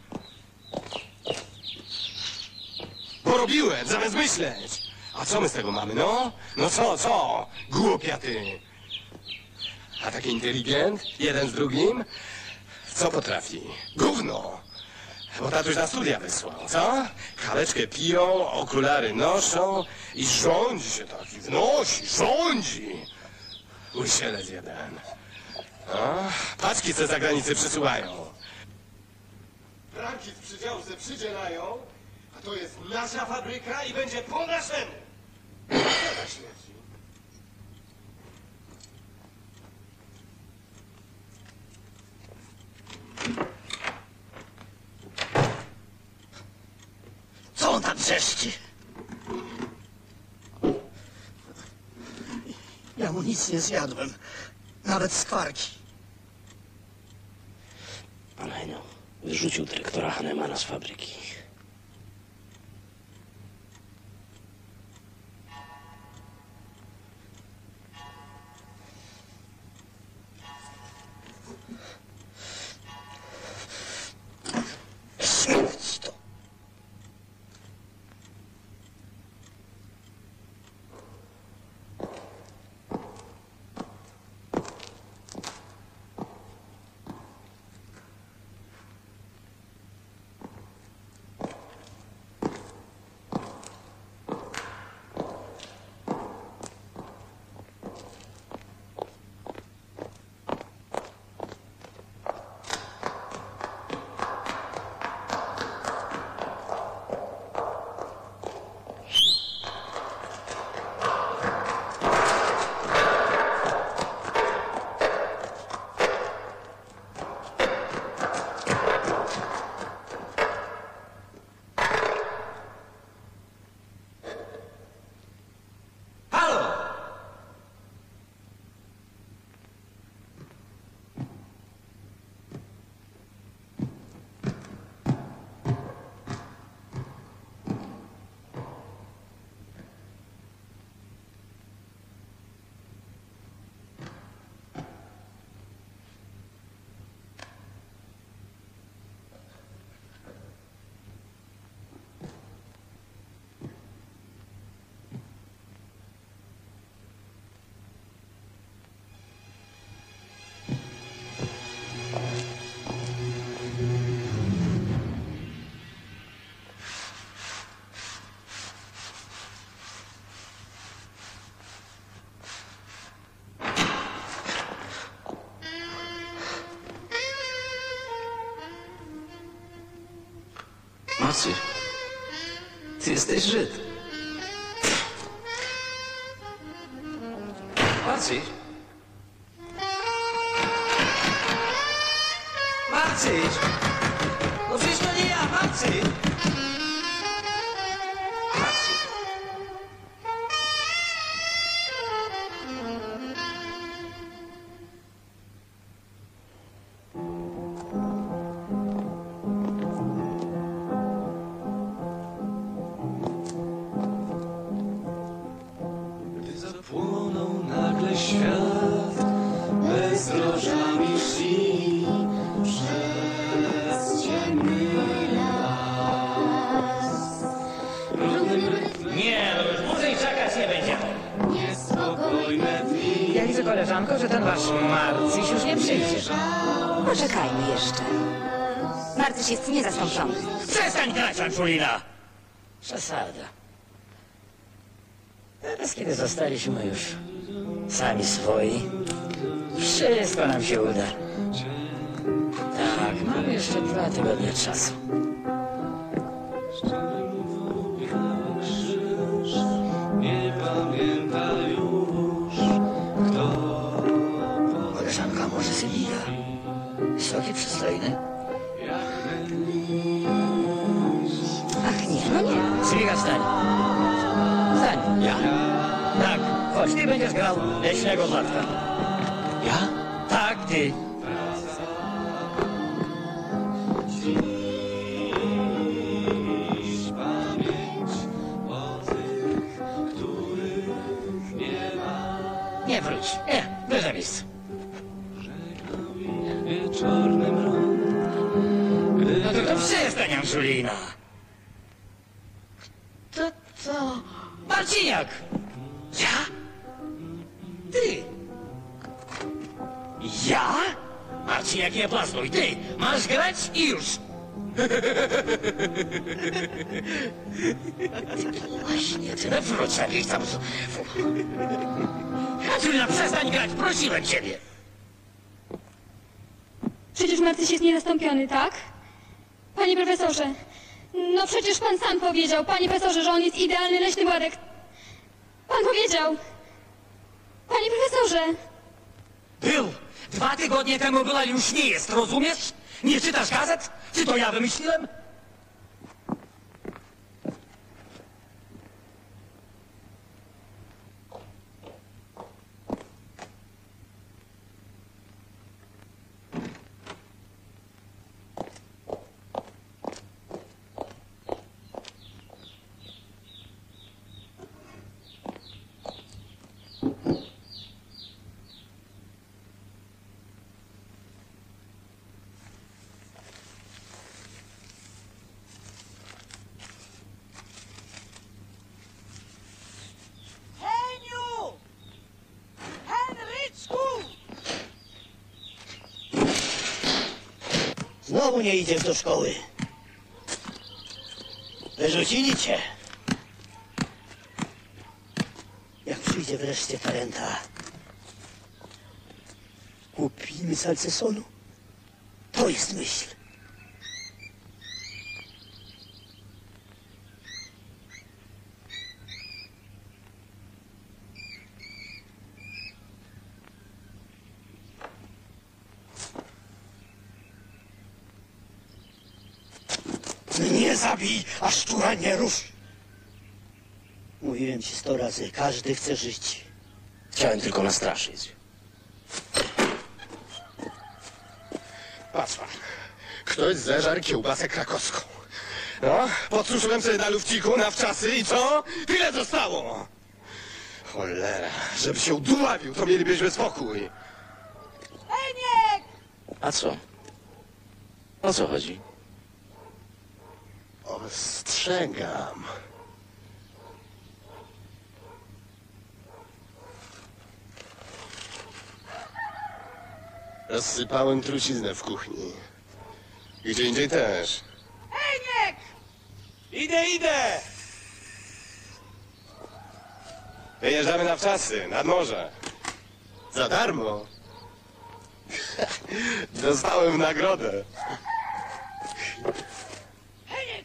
Porobiłem, zamiast myśleć. A co my z tego mamy, no? No co, co? Głupia ty. A taki inteligent? Jeden z drugim? Co potrafi? Gówno. Bo tatuś na studia wysłał, co? Kaweczkę piją, okulary noszą i rządzi się taki, wnosi, rządzi. Łysielec jeden. No, paczki co za granicę przysyłają. Franki z przydziału se przydzielają, a to jest nasza fabryka i będzie po naszemu. Co za śmieci? Co on tam wrzeszczy? Ja mu nic nie zjadłem. Nawet skwarki. Pan Henio wyrzucił dyrektora Hahnemana z fabryki. Śmierć to. Maciej, ty jesteś Żyd. Maciej. Maciej! No przecież to nie ja, Maciej! Maciej. Zapłonął nagle świat, bezdrożami szli przez ciemny las. Nie, no już dłużej czekać nie będziemy. Niespokojne dni. Ja widzę, koleżanko, że ten wasz Marcyś już nie przyjdzie. Poczekajmy jeszcze. Marcyś jest niezastąpiony. Przestań grać, Anczulina! Przesada. Teraz, kiedy zostaliśmy już sami swoi, wszystko nam się uda. Tak, mamy jeszcze dwa tygodnie czasu. Nie pamięta już, kto... Koleżanka może Sybilla. Wysoki, przystojny. Ach nie, no nie. Sybiga, wstań. Wstań. Ja. Tak, Chodź, ty będziesz grał leśnego Władka. Ja? Tak, ty. Nie wróć. Nie, bierze miejsce. No to, to przestań, Anżulina. To co? Marciniak! Ja? Ty? Ja? Marciniak, nie plastuj. Ty masz grać i już. Właśnie, ty no wróć na jakiś tam... Anżulina, przestań grać, prosiłem ciebie. Przecież Marcyś jest niezastąpiony, tak? Panie profesorze, no przecież pan sam powiedział, panie profesorze, że on jest idealny leśny Władek. Pan powiedział. Panie profesorze. Był! Dwa tygodnie temu była, już nie jest, rozumiesz? Nie czytasz gazet? Czy to ja wymyśliłem? Znowu nie idziesz do szkoły. Wyrzucili cię. Jak przyjdzie wreszcie ta renta, kupimy salcesonu. To jest myśl. Nie zabij, a szczura nie rusz. Mówiłem ci sto razy, każdy chce żyć. Chciałem tylko nastraszyć. Patrz pan, ktoś zeżarł kiełbasę krakowską. No, podsuszyłem sobie na lufciku, na wczasy i co? Tyle zostało! Cholera, żeby się udławił, to mielibyśmy spokój. Heniek! A co? O co chodzi? Ostrzegam. Rozsypałem truciznę w kuchni. Gdzie indziej też. Heniek! Idę, idę! Wyjeżdżamy na wczasy, nad morze. Za darmo. Dostałem nagrodę. Heniek!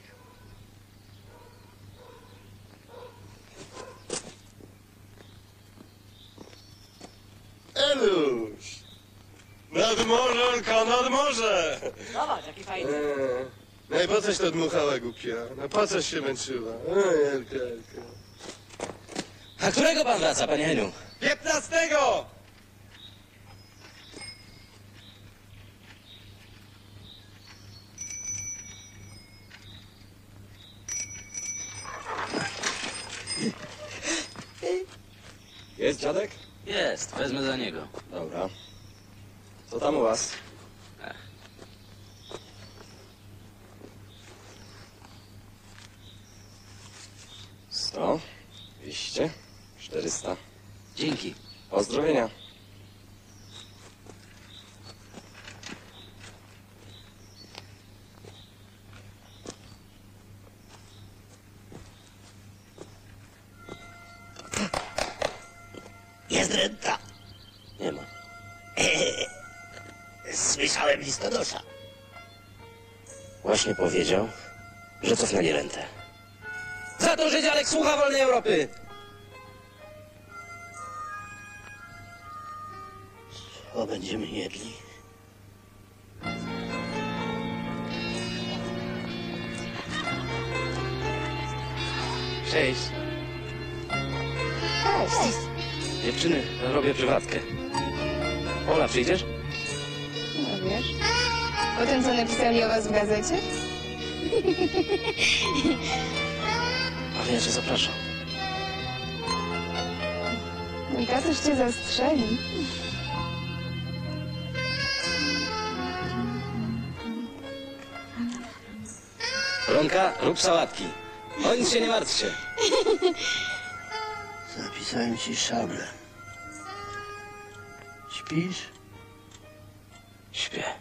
Eluś! Nad morzem, nad morze! Zobacz, jaki fajny. Eee, no i po coś to dmuchała głupia? No po coś się męczyła? Ej, Elka, Elka. A którego pan wraca, panie Heniu? Piętnastego! Jest dziadek? Jest, wezmę za niego. Dobra. Co tam u was? Sto, dwieście, czterysta. Dzięki. Pozdrowienia. Jest renta. Nie ma. Eee, słyszałem listonosza. Właśnie powiedział, że cofnęli rentę. Za to, że dziadek słucha wolnej Europy! Co będziemy jedli? Cześć. Cześć. Dziewczyny, robię prywatkę. Ola, przyjdziesz? No wiesz. Po tym, co napisali o was w gazecie? Ale ja cię zapraszam. Mój tatuś cię zastrzeli. Ronka, rób sałatki. O nic się nie martwcie. Zapisałem ci szablę. Śpisz? Śpię.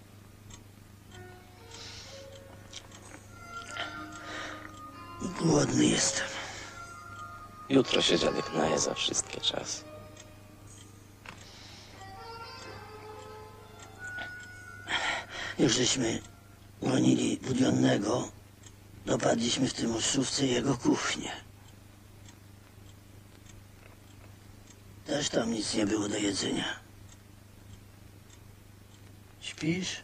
Głodny jestem. Jutro się dziadek naje za wszystkie czasy. Już żeśmy gonili Budionnego, dopadliśmy w tym oszówce jego kuchnię. Też tam nic nie było do jedzenia. Śpisz?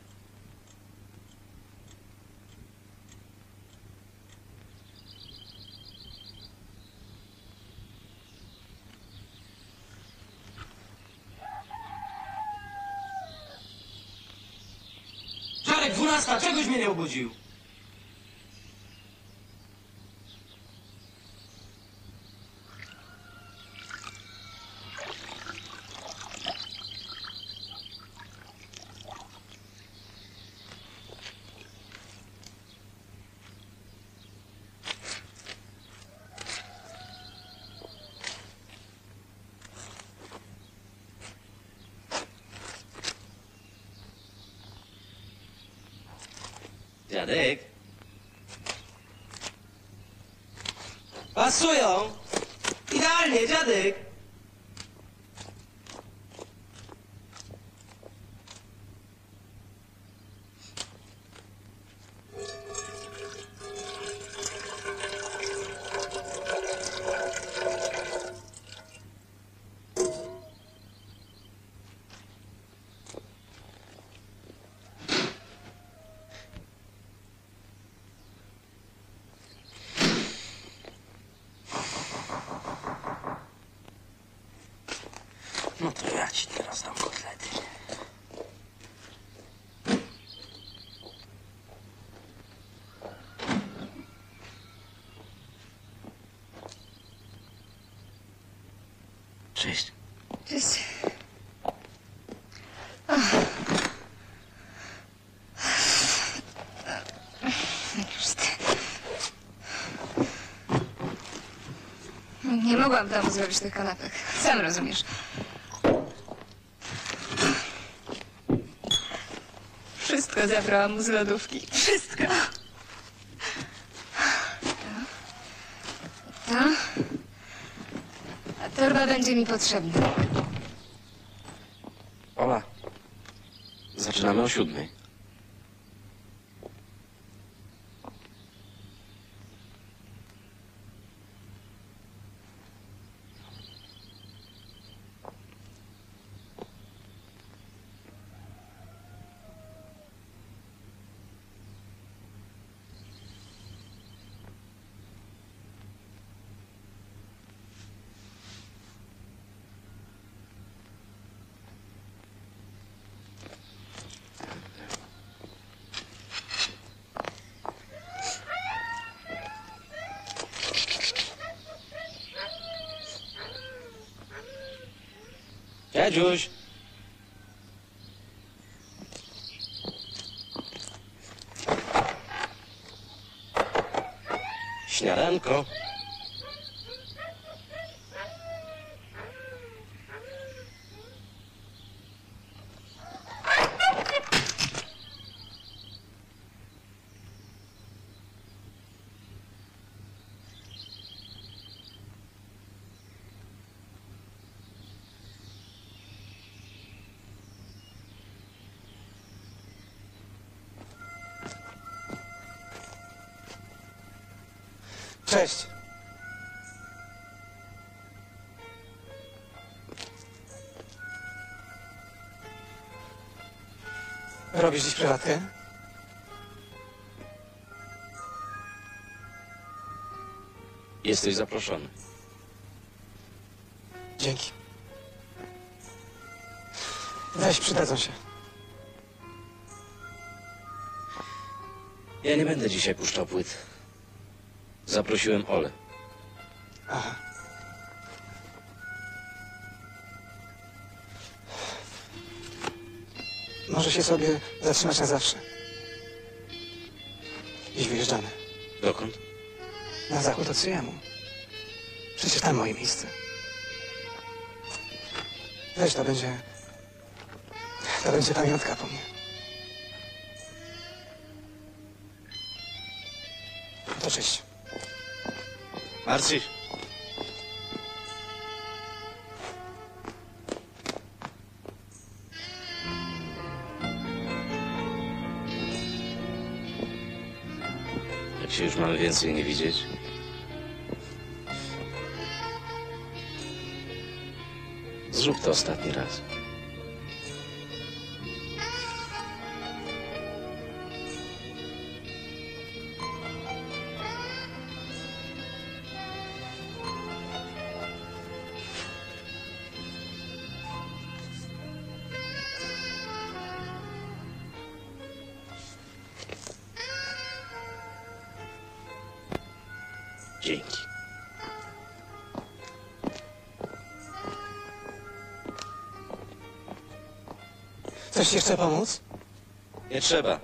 Dziadek, dwunasta, czegoś mnie nie obudził? Dziadek? Pasują! Idealnie, dziadek! No to ja ci teraz dam kotlety. Cześć. Cześć. Nie mogłam tam zrobić tych kanapek. Sam rozumiesz. Wszystko zabrałam mu z lodówki. Wszystko. To. A torba będzie mi potrzebna. Ola, zaczynamy o siódmej. Dziadziuś! Śniadanko. Cześć. Robisz dziś prywatkę? Jesteś zaproszony. Dzięki. Weź, przydadzą się. Ja nie będę dzisiaj puszczał płyt. Zaprosiłem Olę. Aha. Może się sobie zatrzymać na zawsze. Dziś wyjeżdżamy. Dokąd? Na zachód od Syjemu. Przecież tam moje miejsce. Weź, to będzie... To będzie pamiątka po mnie. To cześć. Marci. Jak się już mamy więcej nie widzieć? Zrób to ostatni raz. Dzięki. Coś ci jeszcze pomóc? Nie trzeba.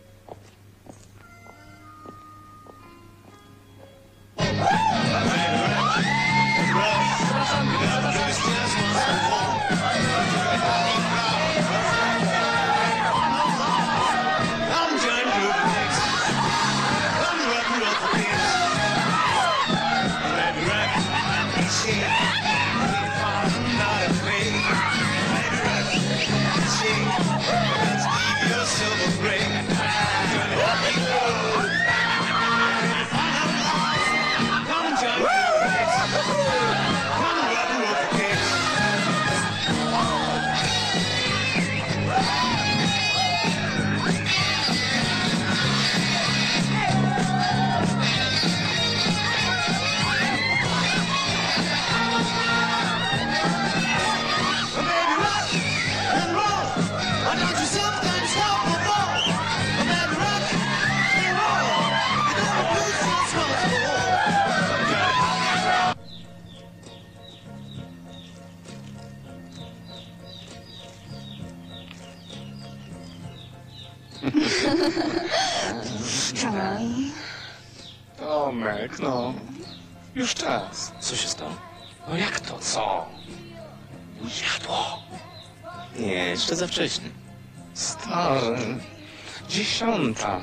Tomek, no. Już czas. Co się stało? No jak to co? Jadło. Nie, jeszcze za wcześnie. Stary. Dziesiąta.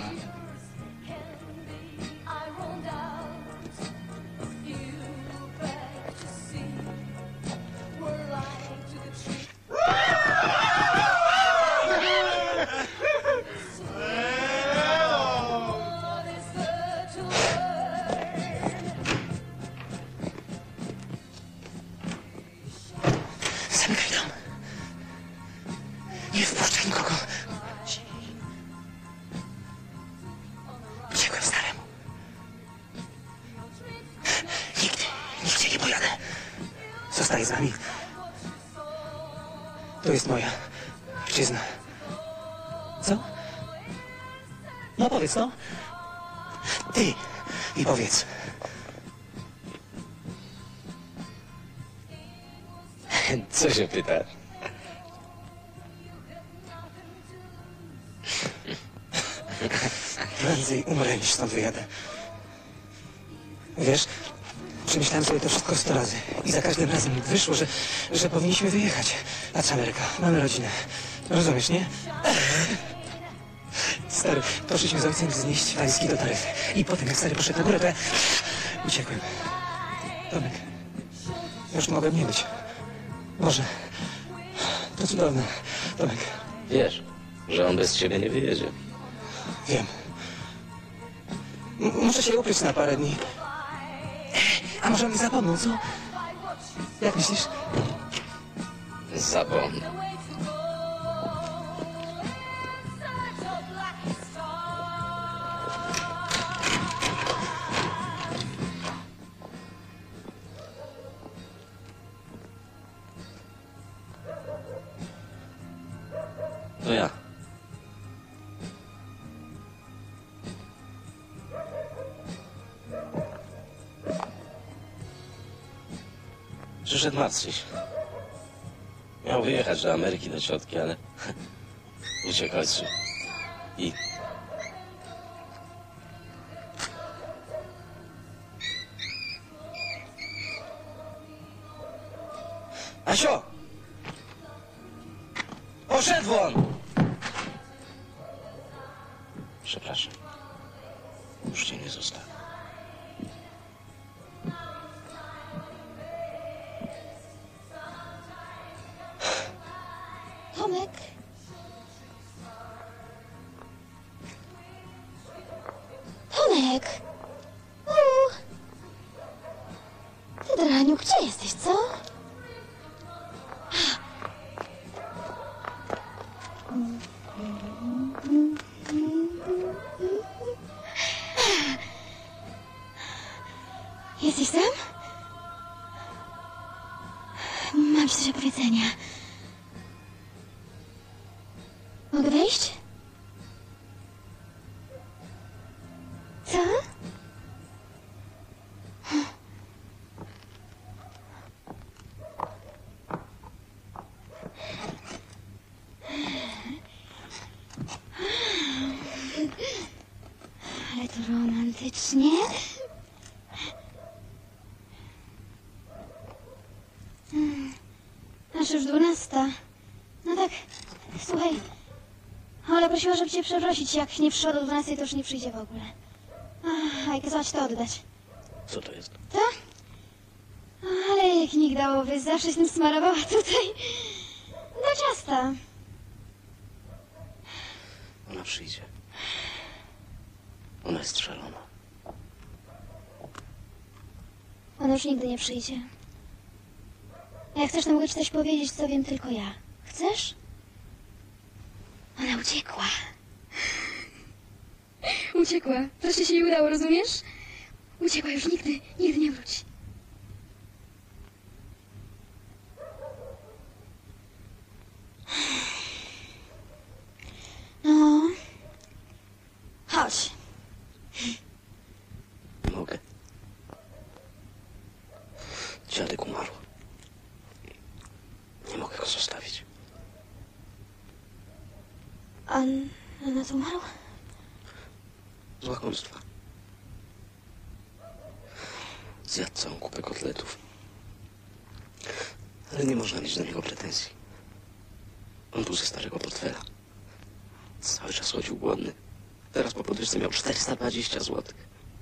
Zamykaj dom. Nie wpuszczaj nikogo. Uciekłem staremu. Nigdy, nigdzie nie pojadę. Zostaj z nami. To jest moja ojczyzna. Co? No powiedz, no. Ty mi powiedz. Co się pytasz? Prędzej umrę niż stąd wyjadę. Wiesz, przemyślałem sobie to wszystko sto razy i za każdym razem wyszło, że, że powinniśmy wyjechać. Patrz, Ameryka, mamy rodzinę. Rozumiesz, nie? Stary, poszliśmy z ojcem znieść walizki do taryfy. I potem, jak stary poszedł na górę, to ja uciekłem. Tomek, już mogłem nie być. Boże, to cudowne. Tomek. Wiesz, że on bez ciebie nie wyjedzie. Wiem. M muszę się ukryć na parę dni. A może mi zapomną, co? Jak myślisz? Zapomnę. Przyszedł Marcyś. Miał wyjechać do Ameryki, do ciotki, ale uciekł ojcu. I... Asio! Poszedł on! Przepraszam. Już cię nie zostawię. Tomek. Tomek. Uuu. Ty, draniu, gdzie jesteś, co? Jesteś tam? Mam ci coś do powiedzenia. Mogę wejść? Co? Ale to romantycznie. Aż już dwunasta. No tak, słuchaj. Ola prosiła, żeby cię przeprosić. Jak nie przyszła do dwunastej, to już nie przyjdzie w ogóle. Ach, a jak kazała ci to oddać. Co to jest? To? Ale jak migdałowy, zawsze się tym smarowała tutaj. Do ciasta. Ona przyjdzie. Ona jest szalona. Ona już nigdy nie przyjdzie. Jak chcesz, to mogę ci coś powiedzieć, co wiem tylko ja. Chcesz? Ona uciekła. Uciekła. Wreszcie się jej udało, rozumiesz? Uciekła, już nigdy, nigdy nie wróci. No. Chodź. Nie mogę. Dziadek umarł. Nie mogę go zostawić. A ona to umarła? Z łakomstwa. Zjadł całą kupę kotletów. Ale nie można mieć do niego pretensji. On był ze starego portfela. Cały czas chodził głodny. Teraz po podwyżce miał czterysta dwadzieścia złotych.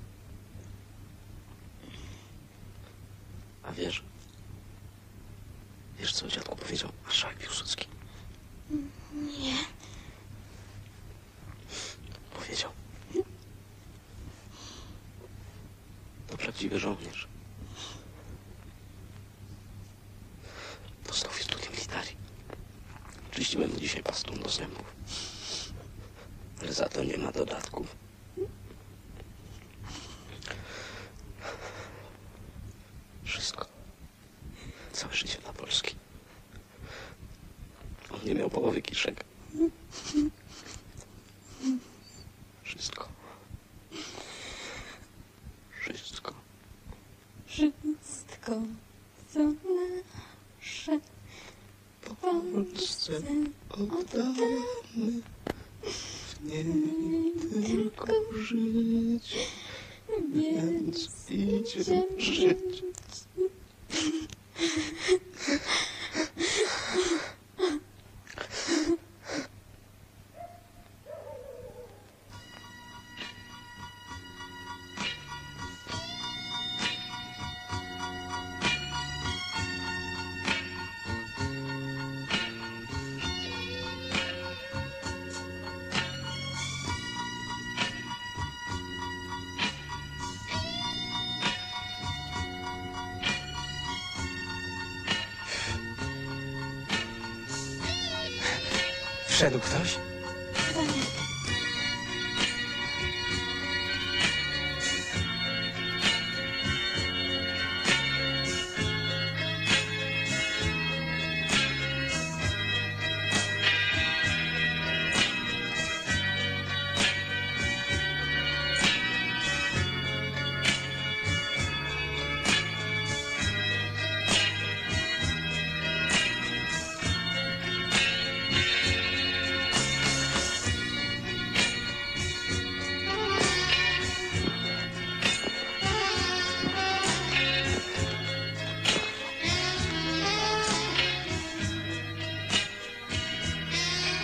A wiesz... Wiesz, co dziadku powiedział marszałek Piłsudski? Nie. Powiedział. To prawdziwy żołnierz. Dostał w Studi Militari. Czyściłem mu dzisiaj pastą do zębów. Ale za to nie ma dodatków. Wszystko. Całe życie dla Polski. On nie miał połowy kiszek. Wszystko. Wszystko. Wszystko, co nasze w Polsce oddamy. W niej tylko żyć, więc idzie żyć. Wszedł ktoś?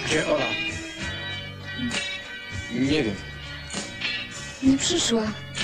Gdzie Ola? Nie wiem. Nie przyszła.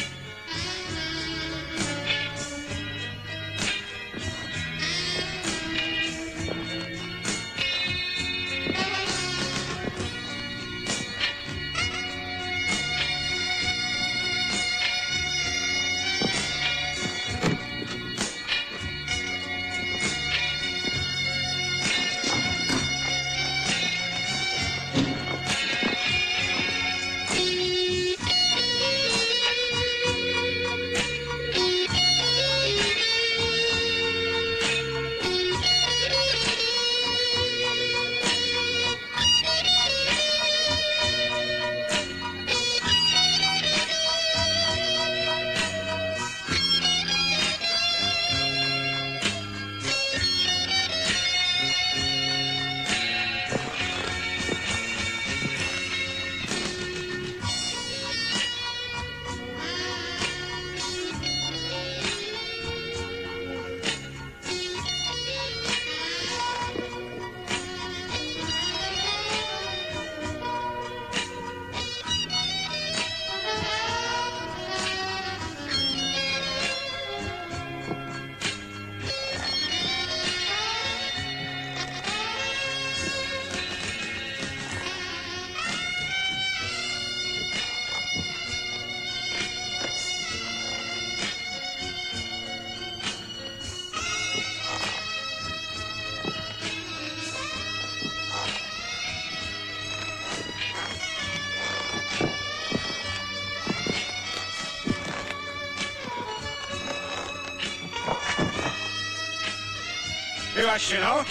Byłaś się, no?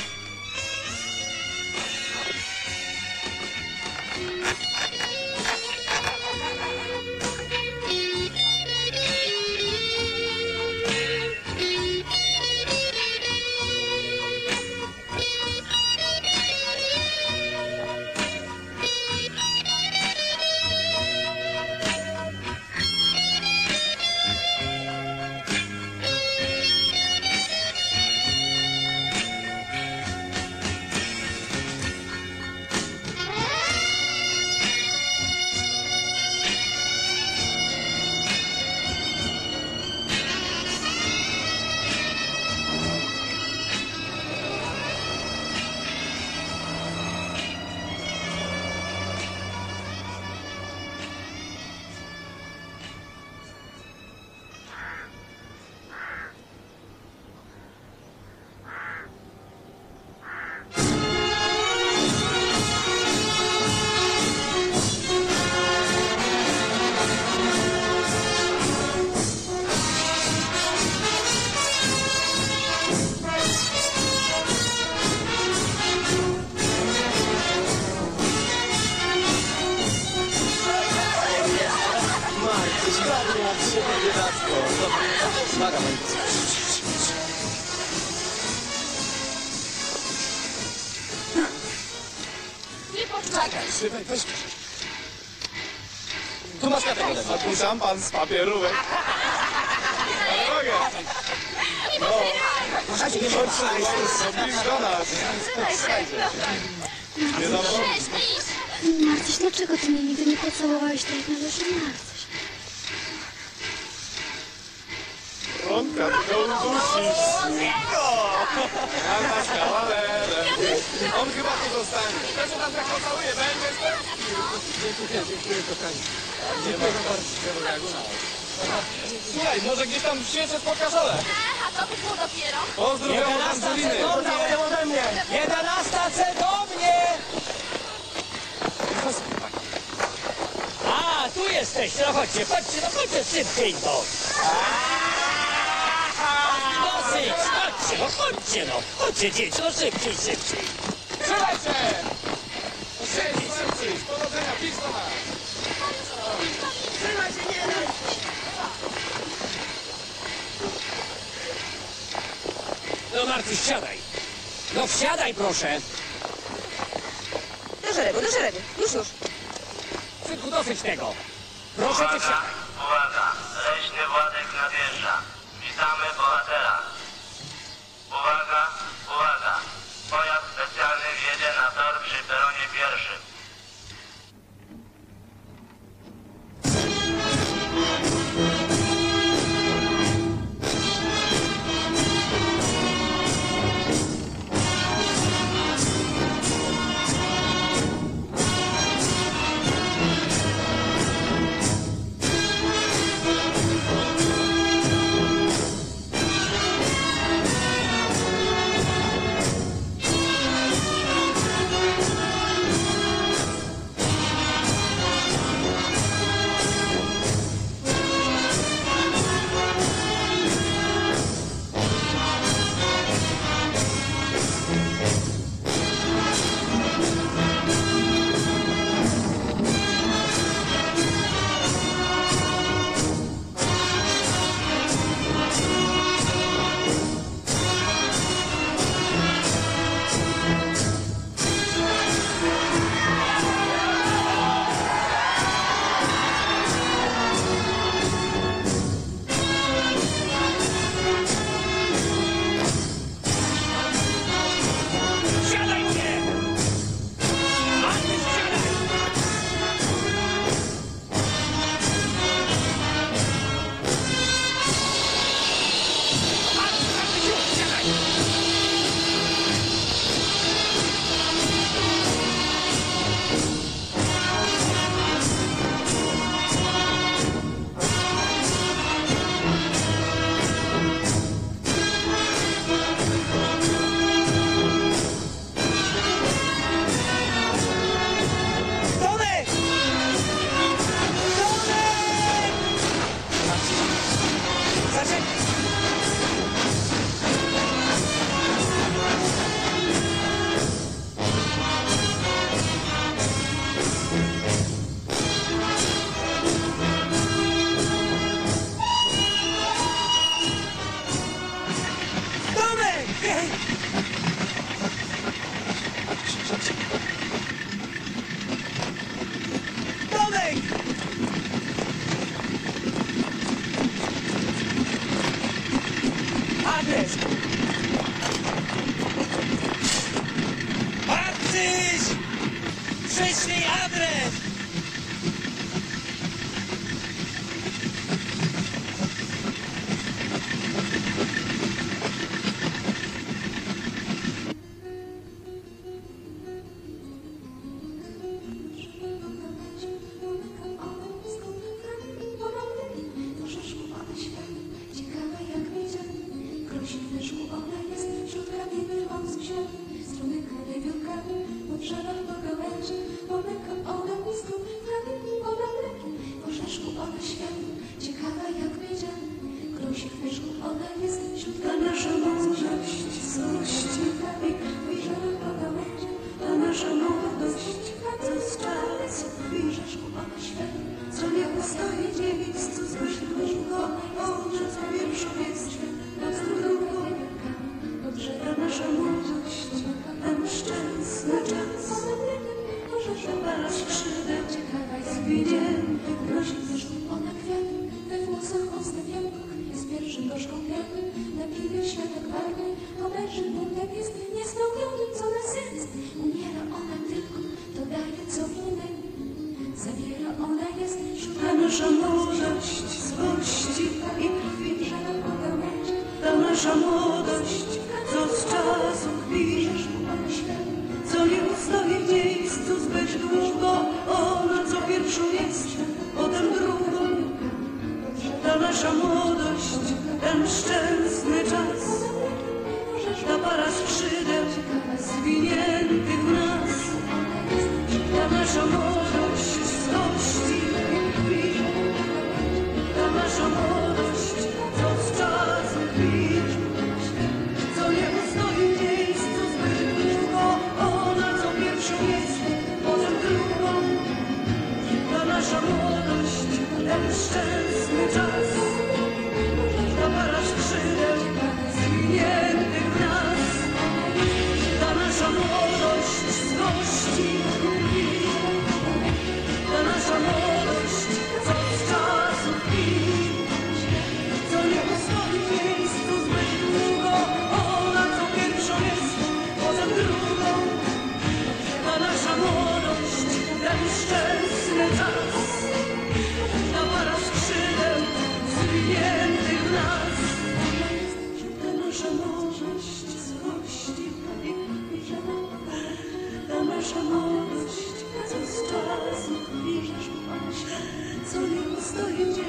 Nie poczekaj. Weź, weź. Tu masz kategorię. A tu szampan z papierówek. Na drogę. No. Chodź, bliż do nas. Nie zapomnij. Marcyś, dlaczego ty mnie nigdy nie pocałowałeś tak jak należy, Marcyś? Rąka, ty go udusisz. A masz kawalerem. On chyba tu zostanie. Też tam tak pocałuje, będzie spełnił. Dziękuję, dziękuję, kochani. Dziękuję bardzo. Słuchaj, może gdzieś tam świecę z pokażole. A to by było dopiero. Pozdrowiam od Angeliny. ode mnie! Jedenasta C do mnie! A, tu jesteście, no chodźcie, chodźcie, no chodźcie szybciej to! Dosyć, chodźcie, no chodźcie, no! Chodźcie dzieci, no szybciej, szybciej! Trzymaj się! Siedź, szybciej, z powodzenia, pisz do nas! Trzymaj się, nie daj. No Martuś, wsiadaj! No wsiadaj, proszę! Do szeregu, do szeregu, już, już. Synku, dosyć tego! Proszę cię wsiadaj! Uwaga, leśny Władek nadjeżdża. Witamy bohatera. Uwaga, uwaga. Pojazd specjalny wjedzie na tor przy peronie pierwszym. adres! Marcyś! Przyślij adres! Co nie ustoję